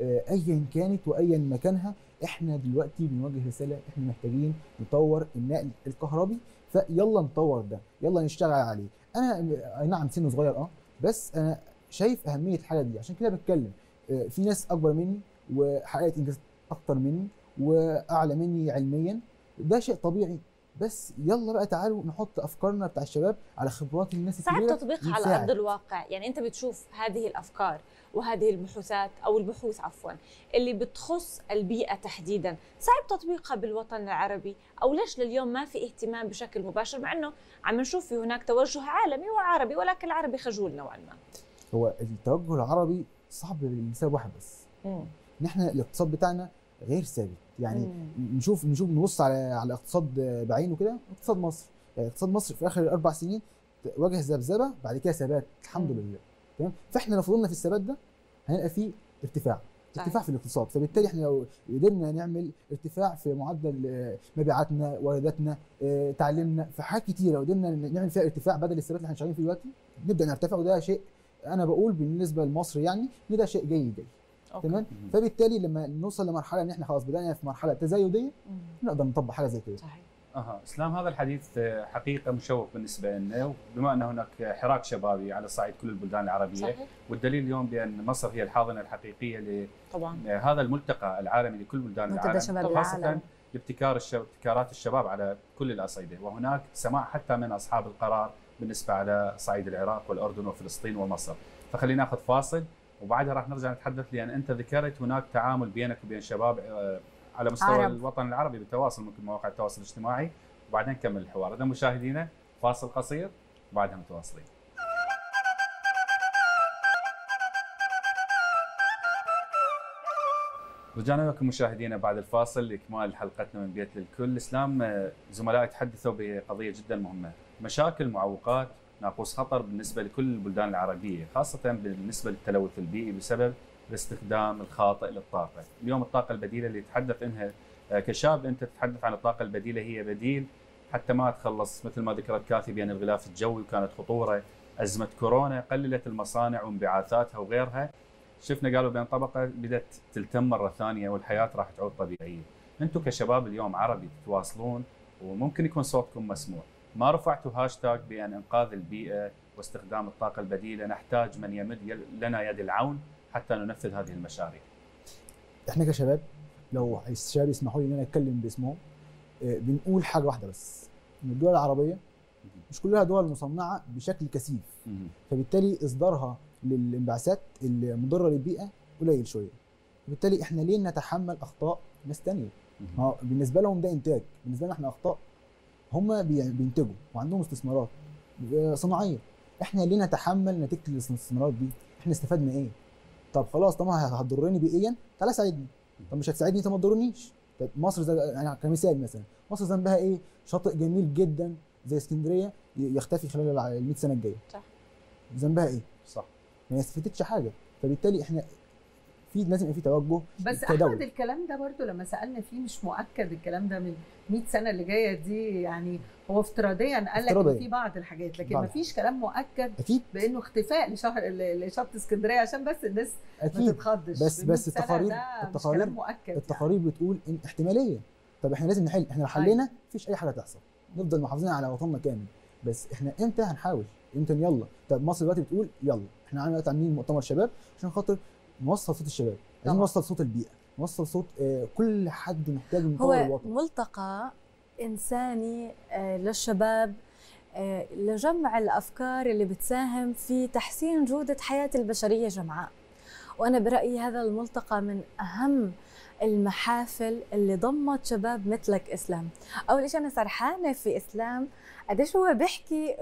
ايا كانت وايا مكانها، احنا دلوقتي بنواجه رساله، احنا محتاجين نطور النقل الكهربي، فيلا نطور ده، يلا نشتغل عليه. انا اي نعم سنه صغير بس انا شايف اهميه الحاجه دي، عشان كده بتكلم. في ناس اكبر مني وحققت انجازات اكتر مني واعلى مني علميا، ده شيء طبيعي، بس يلا بقى تعالوا نحط افكارنا بتاع الشباب على خبرات الناس الكبيره. صعب تطبيقها على ارض الواقع، يعني انت بتشوف هذه الافكار وهذه البحوثات او البحوث عفوا اللي بتخص البيئه تحديدا، صعب تطبيقها بالوطن العربي، او ليش لليوم ما في اهتمام بشكل مباشر، مع انه عم نشوف في هناك توجه عالمي وعربي، ولكن العربي خجول نوعا ما. هو التوجه العربي صعب لسبب واحد بس، ان احنا الاقتصاد بتاعنا غير ثابت. يعني نشوف نبص على الاقتصاد بعينه كده. اقتصاد مصر، يعني اقتصاد مصر في اخر 4 سنين واجه ذبذبه، بعد كده ثبات الحمد لله، تمام؟ فاحنا لو فضلنا في الثبات ده هنلقى فيه ارتفاع في الاقتصاد. فبالتالي احنا لو قدرنا نعمل ارتفاع في معدل مبيعاتنا، وارداتنا، تعليمنا، في حاجات كتيره لو قدرنا نعمل فيها ارتفاع بدل الثبات اللي احنا شغالين فيه دلوقتي، نبدا نرتفع. وده شيء انا بقول بالنسبه لمصر يعني ان ده شيء جيد. تمام. فبالتالي لما نوصل لمرحله ان احنا خلاص بدانا في مرحله تزايديه، نقدر نطبق حاجه زي كده. صحيح. اسلام، هذا الحديث حقيقه مشوق بالنسبه لنا، بما ان هناك حراك شبابي على صعيد كل البلدان العربيه. صحيح. والدليل اليوم بان مصر هي الحاضنه الحقيقيه لهذا الملتقى العالمي لكل بلدان العالم، خاصه ابتكارات الشباب على كل الاصعده، وهناك سماع حتى من اصحاب القرار بالنسبه على صعيد العراق والاردن وفلسطين ومصر. فخلينا ناخذ فاصل وبعدها راح نرجع نتحدث، لان انت ذكرت هناك تعامل بينك وبين شباب على مستوى الوطن العربي بالتواصل، ممكن مواقع التواصل الاجتماعي، وبعدين نكمل الحوار. اذا مشاهدينا فاصل قصير وبعدها متواصلين. رجعنا لكم مشاهدينا بعد الفاصل لاكمال حلقتنا من بيت للكل. اسلام، زملائي تحدثوا بقضيه جدا مهمه، مشاكل، معوقات، ناقوس خطر بالنسبه لكل البلدان العربيه، خاصه بالنسبه للتلوث البيئي بسبب الاستخدام الخاطئ للطاقه. اليوم الطاقه البديله اللي يتحدث عنها كشاب انت تتحدث عن الطاقه البديله، هي بديل حتى ما تخلص مثل ما ذكرت كاثي بان الغلاف الجوي وكانت خطوره، ازمه كورونا قللت المصانع وانبعاثاتها وغيرها. شفنا قالوا بان طبقه بدات تلتم مره ثانيه والحياه راح تعود طبيعيه. انتم كشباب اليوم عربي تتواصلون وممكن يكون صوتكم مسموع، ما رفعتوا هاشتاج بان انقاذ البيئه واستخدام الطاقه البديله، نحتاج من يمد لنا يد العون حتى ننفذ هذه المشاريع؟ احنا كشباب لو الشباب يسمحوا لي ان انا اتكلم باسمهم، بنقول حاجه واحده بس، ان الدول العربيه مش كلها دول مصنعه بشكل كثيف، فبالتالي اصدارها للانبعاثات المضره للبيئه قليل شويه. فبالتالي احنا ليه نتحمل اخطاء ناس ثانيه؟ بالنسبه لهم ده انتاج، بالنسبه لنا احنا اخطاء. هم بينتجوا وعندهم استثمارات صناعيه، احنا ليه نتحمل نتيجه الاستثمارات دي؟ احنا استفدنا ايه؟ طب خلاص طبعا هتضرني بيئيا، تعالى ساعدني. طب مش هتساعدني انت ما تضرنيش. طب مصر زي يعني كمثال مثلا، مصر ذنبها ايه؟ شاطئ جميل جدا زي اسكندريه يختفي خلال ال 100 سنه الجايه. صح. ذنبها ايه؟ صح. ما استفدتش حاجه. فبالتالي احنا لازم يبقى في توجه. بس احمد الكلام ده برضو لما سالنا فيه مش مؤكد، الكلام ده من 100 سنه اللي جايه دي، يعني هو افتراضيا قال لك ان في بعض الحاجات، لكن ما فيش كلام مؤكد أكيد. بانه اختفاء لشط اسكندريه، عشان بس الناس ما تتخضش. بس التقارير بتقول ان احتماليه. طب احنا لازم نحل، احنا لو حلينا مفيش اي حاجه تحصل، نفضل محافظين على وطننا كامل. بس احنا امتى هنحاول؟ امتى يلا؟ طب مصر دلوقتي بتقول يلا احنا عاملين مؤتمر شباب عشان خاطر نوصل صوت الشباب، عايزين نوصل صوت البيئه، نوصل صوت كل حد محتاج نطور الوطن. هو ملتقى انساني للشباب، لجمع الافكار اللي بتساهم في تحسين جوده حياه البشريه جمعاء. وأنا برأيي هذا الملتقى من أهم المحافل اللي ضمت شباب مثلك إسلام. أول شيء أنا سرحانة في إسلام قديش هو بيحكي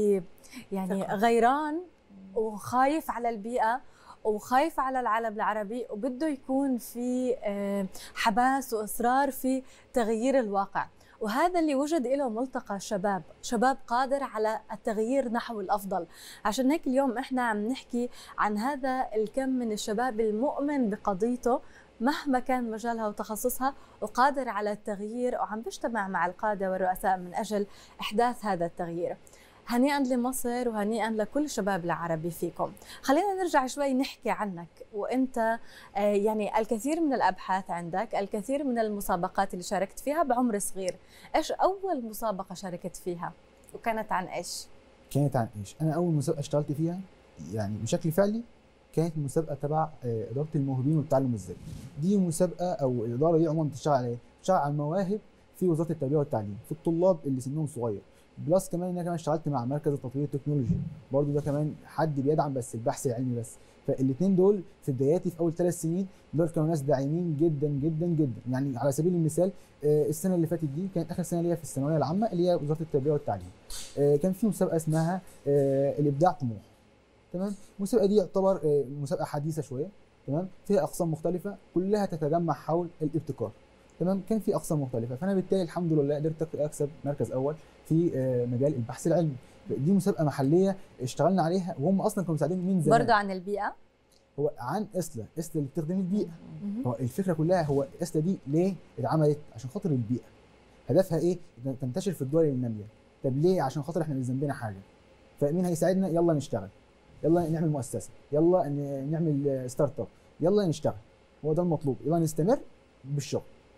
يعني غيران وخايف على البيئة وخايف على العالم العربي، وبده يكون في حماس وإصرار في تغيير الواقع، وهذا اللي وجد له ملتقى شباب قادر على التغيير نحو الأفضل. عشان هيك اليوم إحنا عم نحكي عن هذا الكم من الشباب المؤمن بقضيته مهما كان مجالها وتخصصها، وقادر على التغيير، وعم بيجتمع مع القادة والرؤساء من أجل إحداث هذا التغيير. هنيئا لمصر وهنيئا لكل الشباب العربي فيكم. خلينا نرجع شوي نحكي عنك، وانت يعني الكثير من الابحاث عندك، الكثير من المسابقات اللي شاركت فيها بعمر صغير. ايش اول مسابقة شاركت فيها وكانت عن ايش؟ كانت عن ايش؟ انا اول مسابقة اشتغلت فيها يعني بشكل فعلي كانت مسابقة تبع إدارة الموهوبين والتعلم الذاتي. دي مسابقة او الإدارة دي عموما بتشتغل على ايه؟ بتشتغل على المواهب في وزارة التربية والتعليم في الطلاب اللي سنهم صغير. بلس كمان انا كمان اشتغلت مع مركز التطوير التكنولوجي، برضو ده كمان حد بيدعم بس البحث العلمي بس. فالاثنين دول في بداياتي في اول 3 سنين دول كانوا ناس داعمين جدا جدا جدا. يعني على سبيل المثال السنه اللي فاتت دي كانت اخر سنه ليا في الثانويه العامه اللي هي وزاره التربيه والتعليم. كان في مسابقه اسمها الابداع طموح. تمام؟ المسابقه دي يعتبر مسابقه حديثه شويه، تمام؟ فيها اقسام مختلفه كلها تتجمع حول الابتكار. تمام؟ كان في اقسام مختلفه، فانا بالتالي الحمد لله قدرت اكسب مركز اول في مجال البحث العلمي. دي مسابقه محليه اشتغلنا عليها، وهم اصلا كانوا مساعدين من زمان. برضه عن البيئه؟ هو عن إسلا اللي بتخدم البيئه. هو الفكره كلها هو إسلا دي ليه اتعملت؟ عشان خاطر البيئه. هدفها ايه؟ تنتشر في الدول الناميه. طب ليه؟ عشان خاطر احنا اللي ذنبنا حاجه. فمين هيساعدنا؟ يلا نشتغل، يلا نعمل مؤسسه، يلا نعمل ستارت اب، يلا نشتغل. هو ده المطلوب، يلا نستمر بالشغل.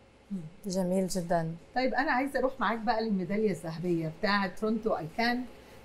جميل جدا. طيب انا عايزه اروح معاك بقى للميداليه الذهبيه بتاعه تورونتو ايكان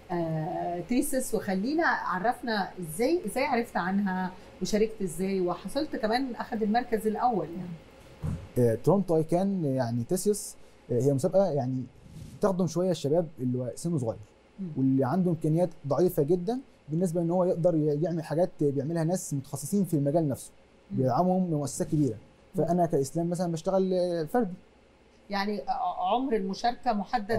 تيسس، وخلينا عرفنا ازاي عرفت عنها وشاركت ازاي وحصلت كمان اخذ المركز الاول. يعني تورونتو ايكان يعني تيسس هي مسابقه يعني تخدم شويه الشباب اللي سنه صغير واللي عنده امكانيات ضعيفه جدا بالنسبه ان هو يقدر يعمل حاجات بيعملها ناس متخصصين في المجال نفسه، بيدعمهم مؤسسات كبيره. فانا كاسلام مثلا بشتغل فردي. يعني عمر المشاركه محدد؟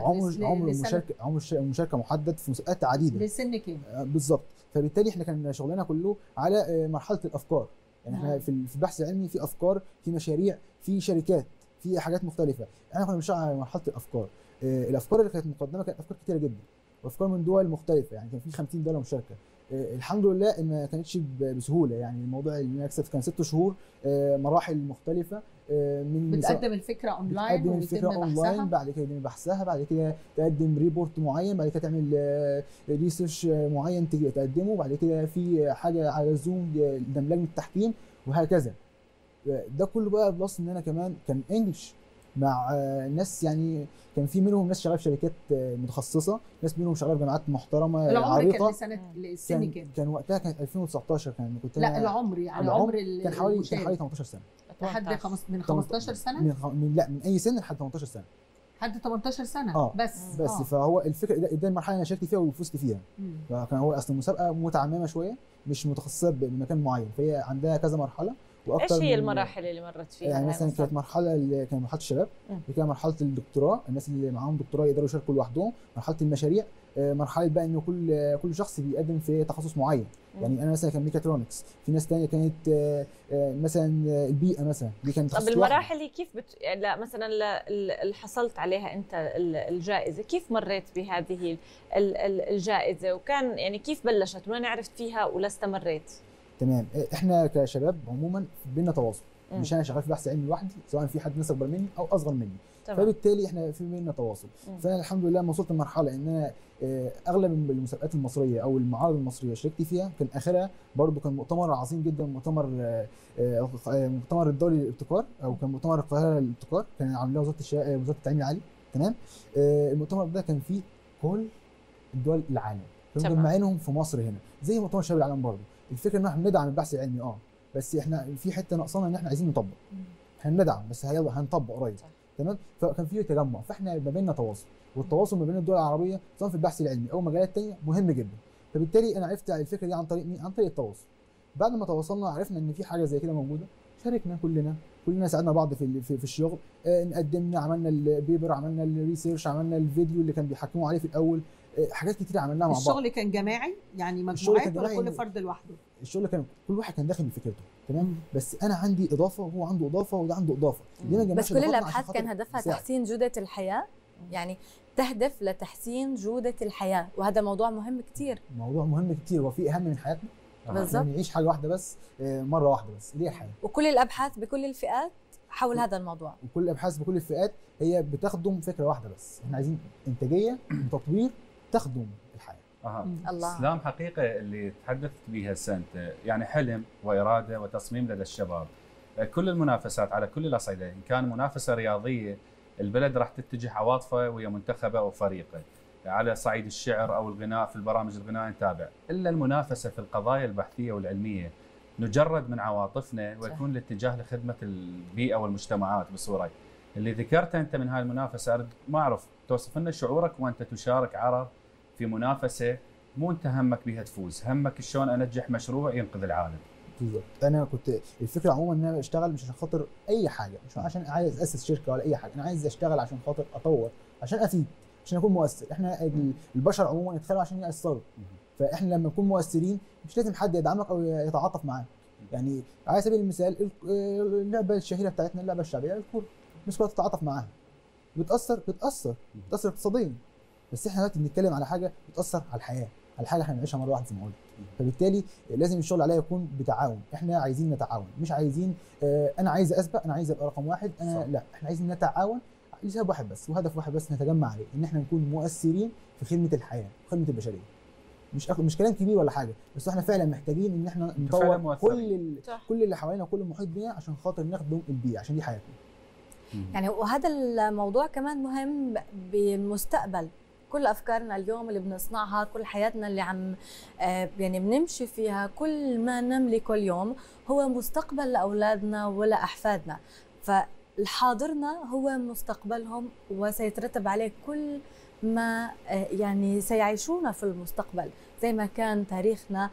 عمر المشاركه محدد في مسابقات عديده. لسن كام؟ بالظبط. فبالتالي احنا كان شغلنا كله على مرحله الافكار. يعني احنا في البحث العلمي في افكار، في مشاريع، في شركات، في حاجات مختلفه. احنا كنا بنشتغل على مرحله الافكار. الافكار اللي كانت مقدمه كانت افكار كتيره جدا، وافكار من دول مختلفه. يعني كان في 50 دوله مشاركه. الحمد لله ما كانتش بسهوله. يعني الموضوع اللي اكسب كان 6 شهور، مراحل مختلفه. بتقدم الفكره اونلاين، بتقدم الفكره اونلاين، بعد كده يتم بحثها، بعد كده تقدم ريبورت معين، بعد كده تعمل ريسيرش معين تقدمه، بعد كده في حاجه على زوم قدام لجنه التحكيم، وهكذا. ده كله بقى بلس ان انا كمان كان انجلش مع ناس، يعني كان في منهم ناس شغاله في شركات متخصصه، ناس منهم شغاله في جامعات محترمه عريقه. السن كان وقتها كانت 2019 كنت لا العمر يعني العمر كان حوالي 18 سنه. لحد من 15 سنه؟ من اي سن لحد 18 سنه. لحد 18 سنه بس. فهو الفكره ده المرحله اللي انا شاركت فيها وفزت فيها. فكان هو اصلا مسابقه متعممه شويه، مش متخصصه بمكان معين، فهي عندها كذا مرحله. ايش هي المراحل اللي مرت فيها؟ يعني مثلا كانت مرحله اللي كانت مرحله الشباب، وكان مرحله الدكتوراه، الناس اللي معاهم دكتوراه يقدروا يشاركوا لوحدهم، مرحله المشاريع، مرحله بقى انه كل شخص بيقدم في تخصص معين. يعني انا مثلا كان ميكاترونكس، في ناس ثانيه كانت مثلا البيئه مثلا، دي كانت طب المراحل كيف لا مثلا اللي حصلت عليها انت الجائزه، كيف مريت بهذه الجائزه، وكان يعني كيف بلشت، وين عرفت فيها ولا استمريت؟ تمام. احنا كشباب عموما بينا تواصل، مش انا شغال في بحث علمي لوحدي، سواء في حد ناس اكبر مني او اصغر مني. تمام. فبالتالي احنا في بينا تواصل. فانا الحمد لله لما وصلت لمرحله ان انا اغلب المسابقات المصريه او المعارض المصريه شاركت فيها، كان اخرها برضو كان مؤتمر عظيم جدا، مؤتمر الدولي للابتكار، او كان مؤتمر القاهره للابتكار، كان عاملاه وزاره التعليم العالي. تمام. المؤتمر ده كان فيه كل الدول العالم، كانوا مجمعينهم في مصر هنا، زي مؤتمر شباب العالم برضو. الفكره ان احنا بندعم البحث العلمي بس احنا في حته ناقصانا ان احنا عايزين نطبق. احنا بندعم بس يلا هنطبق قريب. تمام. فكان في تجمع، فاحنا ما بيننا تواصل، والتواصل ما بين الدول العربيه سواء في البحث العلمي او مجالات ثانيه مهم جدا. فبالتالي انا عرفت الفكره دي عن طريق مين؟ عن طريق التواصل. بعد ما تواصلنا عرفنا ان في حاجه زي كده موجوده، شاركنا كلنا ساعدنا بعض في الشغل، قدمنا، عملنا البيبر، عملنا الريسيرش، عملنا الفيديو اللي كان بيحكموا عليه في الاول، حاجات كتير عملناها مع بعض. الشغل كان جماعي يعني مجموعات ولا كل فرد لوحده؟ الشغل كان كل واحد كان داخل بفكرته، تمام، بس انا عندي اضافه وهو عنده اضافه وده عنده اضافه. بس كل الابحاث كان هدفها تحسين جوده الحياه، يعني تهدف لتحسين جوده الحياه، وهذا موضوع مهم كتير. موضوع مهم كتير، وفي اهم من حياتنا بالظبط، نعيش حاجه واحده بس مره واحده بس اللي هي الحياه. وكل الابحاث بكل الفئات حول هذا الموضوع، وكل الابحاث بكل الفئات هي بتخدم فكره واحده بس، احنا عايزين انتاجيه وتطوير تخدم الحياه. الله. اسلام، حقيقه اللي تحدثت بها انت يعني حلم واراده وتصميم لدى الشباب. كل المنافسات على كل الاصعده، ان كان منافسه رياضيه البلد راح تتجه عواطفه ويا منتخبه او فريقه، على صعيد الشعر او الغناء في البرامج الغناء نتابع، الا المنافسه في القضايا البحثيه والعلميه نجرد من عواطفنا ويكون الاتجاه لخدمه البيئه والمجتمعات بصوره. اللي ذكرته انت من هاي المنافسه، اريد ما اعرف توصف لنا شعورك وانت تشارك عرب في منافسه مو انت همك بها تفوز، همك شلون انجح مشروع ينقذ العالم. بالضبط. انا كنت الفكره عموما ان انا اشتغل مش عشان خاطر اي حاجه، مش عشان عايز اسس شركه ولا اي حاجه، انا عايز اشتغل عشان خاطر اطور، عشان افيد، عشان اكون مؤثر. احنا البشر عموما يتخلقوا عشان يأثروا، فاحنا لما نكون مؤثرين مش لازم حد يدعمك او يتعاطف معاك. يعني على سبيل المثال اللعبه الشهيره بتاعتنا، اللعبه الشعبيه الكوره، الناس كلها تتعاطف معاها، بتاثر اقتصاديا، بس احنا دلوقتي بنتكلم على حاجه بتاثر على الحياه، على حاجه احنا بنعيشها مره واحده زي ما قلت. فبالتالي لازم الشغل عليها يكون بتعاون، احنا عايزين نتعاون، مش عايزين انا عايز اسبق، انا عايز ابقى رقم واحد، انا صح. لا، احنا عايزين نتعاون لسبب واحد بس وهدف واحد بس نتجمع عليه، ان احنا نكون مؤثرين في خدمه الحياه، خدمه البشريه. مش كلام كبير ولا حاجه، بس احنا فعلا محتاجين ان احنا نطور كل اللي حوالينا وكل المحيط بينا عشان خاطر نخدم البيئه، عشان دي حياتنا. يعني وهذا الموضوع كمان مهم بالمستقبل. كل افكارنا اليوم اللي بنصنعها، كل حياتنا اللي عم يعني بنمشي فيها، كل ما نملكه اليوم هو مستقبل لاولادنا ولاحفادنا، فحاضرنا هو مستقبلهم وسيترتب عليه كل ما يعني سيعيشون في المستقبل، زي ما كان تاريخنا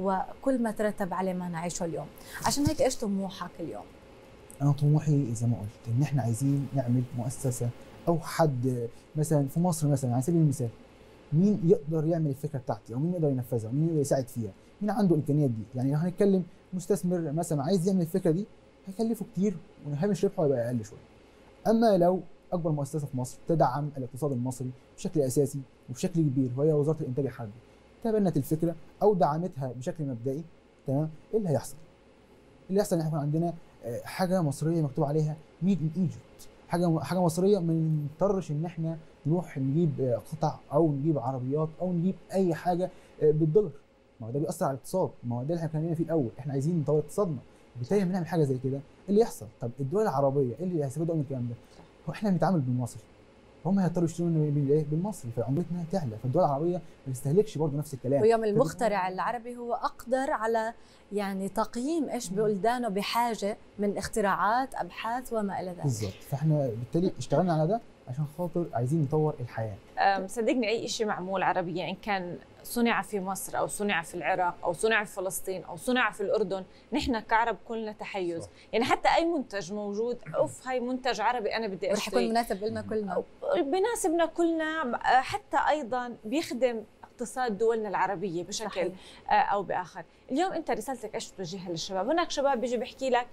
وكل ما ترتب عليه ما نعيشه اليوم. عشان هيك ايش طموحك اليوم؟ انا طموحي زي ما قلت ان احنا عايزين نعمل مؤسسه او حد مثلا في مصر، مثلا على سبيل المثال، مين يقدر يعمل الفكره بتاعتي، او مين يقدر ينفذها، ومين يقدر يساعد فيها، مين عنده الامكانيات دي. يعني لو هنتكلم مستثمر مثلا عايز يعمل الفكره دي هيكلفه كتير وهامش ربحه هيبقى اقل شويه. اما لو اكبر مؤسسه في مصر تدعم الاقتصاد المصري بشكل اساسي وبشكل كبير وهي وزاره الانتاج الحربي، تبنت الفكره او دعمتها بشكل مبدئي، تمام، ايه اللي هيحصل؟ اللي هيحصل ان احنا يكون عندنا حاجه مصريه مكتوب عليها ميد ان ايجيبت، حاجه مصريه، ما نضطرش ان احنا نروح نجيب قطع او نجيب عربيات او نجيب اي حاجه بالدولار. ما هو ده بيأثر على الاقتصاد، ما هو ده اللي احنا كنا فيه الاول، احنا عايزين نطور اقتصادنا، بالتالي لما نعمل حاجه زي كده اللي يحصل. طب الدول العربيه ايه اللي هيستفادوا من الكلام ده؟ هو احنا بنتعامل بالمصري، هم هيضطروا يشتروا بالمصري، فعملتنا تعلى، فالدول العربيه ما تستهلكش برضه نفس الكلام. ويوم المخترع العربي هو اقدر على يعني تقييم ايش بلدانه بحاجه من اختراعات، ابحاث وما الى ذلك. بالظبط، فاحنا بالتالي اشتغلنا على ده عشان خاطر عايزين نطور الحياه. صدقني اي شيء معمول عربيا، ان كان صنع في مصر او صنع في العراق او صنع في فلسطين او صنع في الاردن، نحن كعرب كلنا تحيز. يعني حتى اي منتج موجود، اوف هاي منتج عربي انا بدي اشتري، رح يكون مناسب لنا كلنا، بيناسبنا كلنا، حتى ايضا بيخدم اقتصاد دولنا العربيه بشكل او باخر. اليوم انت رسالتك ايش بتوجهها للشباب؟ هناك شباب بيجي بيحكي لك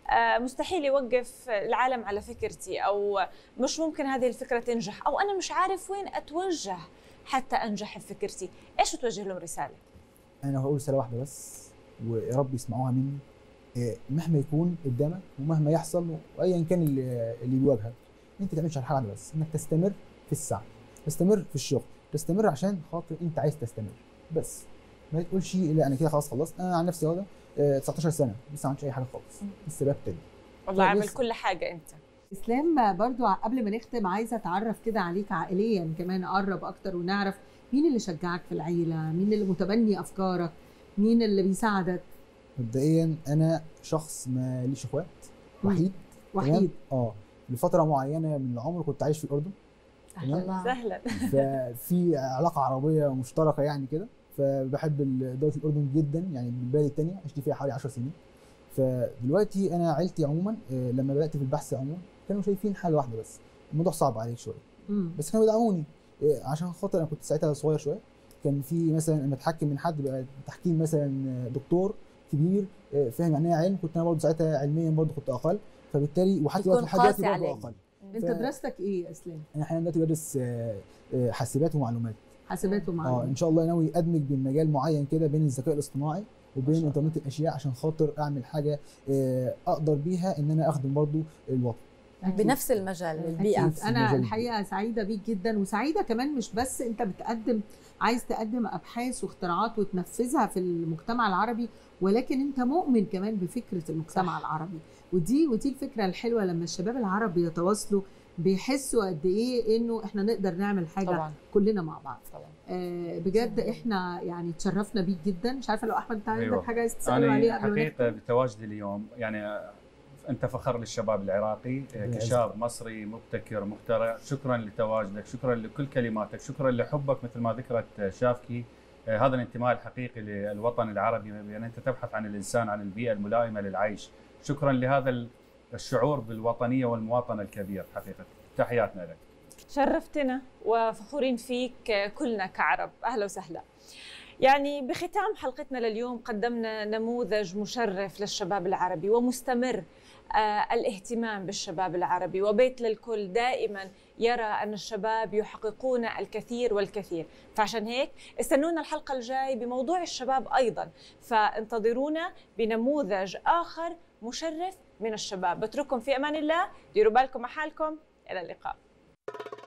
مستحيل يوقف العالم على فكرتي، او مش ممكن هذه الفكره تنجح، او انا مش عارف وين اتوجه حتى انجح بفكرتي. ايش بتوجه لهم رساله؟ انا هقول رساله واحده بس ويا رب يسمعوها مني، مهما يكون قدامك ومهما يحصل وايا كان اللي بيواجهك، انت تعملش على حاجه واحده بس، انك تستمر في السعي، تستمر في الشغل، تستمر عشان خاطر انت عايز تستمر بس. ما تقولش لا انا كده خلاص خلصت. انا عن نفسي هذا 19 سنه لسه ما عملتش اي حاجه خالص، لسه ببتدي. والله عامل كل حاجه انت. اسلام، برضو قبل ما نختم عايزه اتعرف كده عليك عائليا كمان، اقرب اكتر ونعرف مين اللي شجعك في العيله، مين اللي متبني افكارك، مين اللي بيساعدك. مبدئيا انا شخص ما ليش اخوات، وحيد. لفتره معينه من العمر كنت عايش في الاردن. الله سهلا. ففي علاقه عربيه مشتركه يعني كده، فبحب دوله الاردن جدا، يعني البلد الثانيه عشت فيها حوالي 10 سنين. فدلوقتي انا عيلتي عموما لما بدات في البحث عموما كانوا شايفين حاجه واحده بس، الموضوع صعب عليك شويه بس كانوا بيدعموني عشان خاطر انا كنت ساعتها صغير شويه. كان في مثلا لما اتحكم من حد بقى تحكيم مثلا دكتور كبير فاهم يعني ايه علم، كنت انا برضه ساعتها علميا برضه كنت اقل، فبالتالي وحتى لحد دلوقتي برضه اقل. انت دراستك ايه يا اسلام؟ انا حاليا دلوقتي بدرس حاسبات ومعلومات. حاسبات ومعلومات. ان شاء الله ناوي ادمج بين مجال معين كده بين الذكاء الاصطناعي وبين انترنت الاشياء عشان خاطر اعمل حاجه اقدر بيها ان انا اخدم برضه الوطن بنفس المجال البيئه. انا الحقيقه سعيده بيك جدا، وسعيده كمان مش بس انت عايز تقدم ابحاث واختراعات وتنفذها في المجتمع العربي، ولكن انت مؤمن كمان بفكره المجتمع العربي، ودي الفكره الحلوه لما الشباب العرب بيتواصلوا بيحسوا قد ايه انه احنا نقدر نعمل حاجه طبعا. كلنا مع بعض طبعا. بجد احنا يعني تشرفنا بيك جدا. مش عارفه لو احمد انت عندك حاجه عايز تساله عليها قبل ما حقيقه بتواجدي اليوم يعني انت فخر للشباب العراقي كشاب مصري مبتكر مخترع. شكرا لتواجدك، شكرا لكل كلماتك، شكرا لحبك مثل ما ذكرت شافكي. هذا الانتماء الحقيقي للوطن العربي بان انت تبحث عن الانسان، عن البيئه الملائمه للعيش. شكرا لهذا الشعور بالوطنيه والمواطنه الكبير. حقيقه تحياتنا لك. شرفتنا وفخورين فيك كلنا كعرب. اهلا وسهلا. يعني بختام حلقتنا لليوم قدمنا نموذج مشرف للشباب العربي ومستمر الاهتمام بالشباب العربي، وبيت للكل دائما يرى أن الشباب يحققون الكثير والكثير. فعشان هيك استنونا الحلقة الجاي بموضوع الشباب أيضا، فانتظرونا بنموذج آخر مشرف من الشباب. بترككم في أمان الله، ديروا بالكم على حالكم، إلى اللقاء.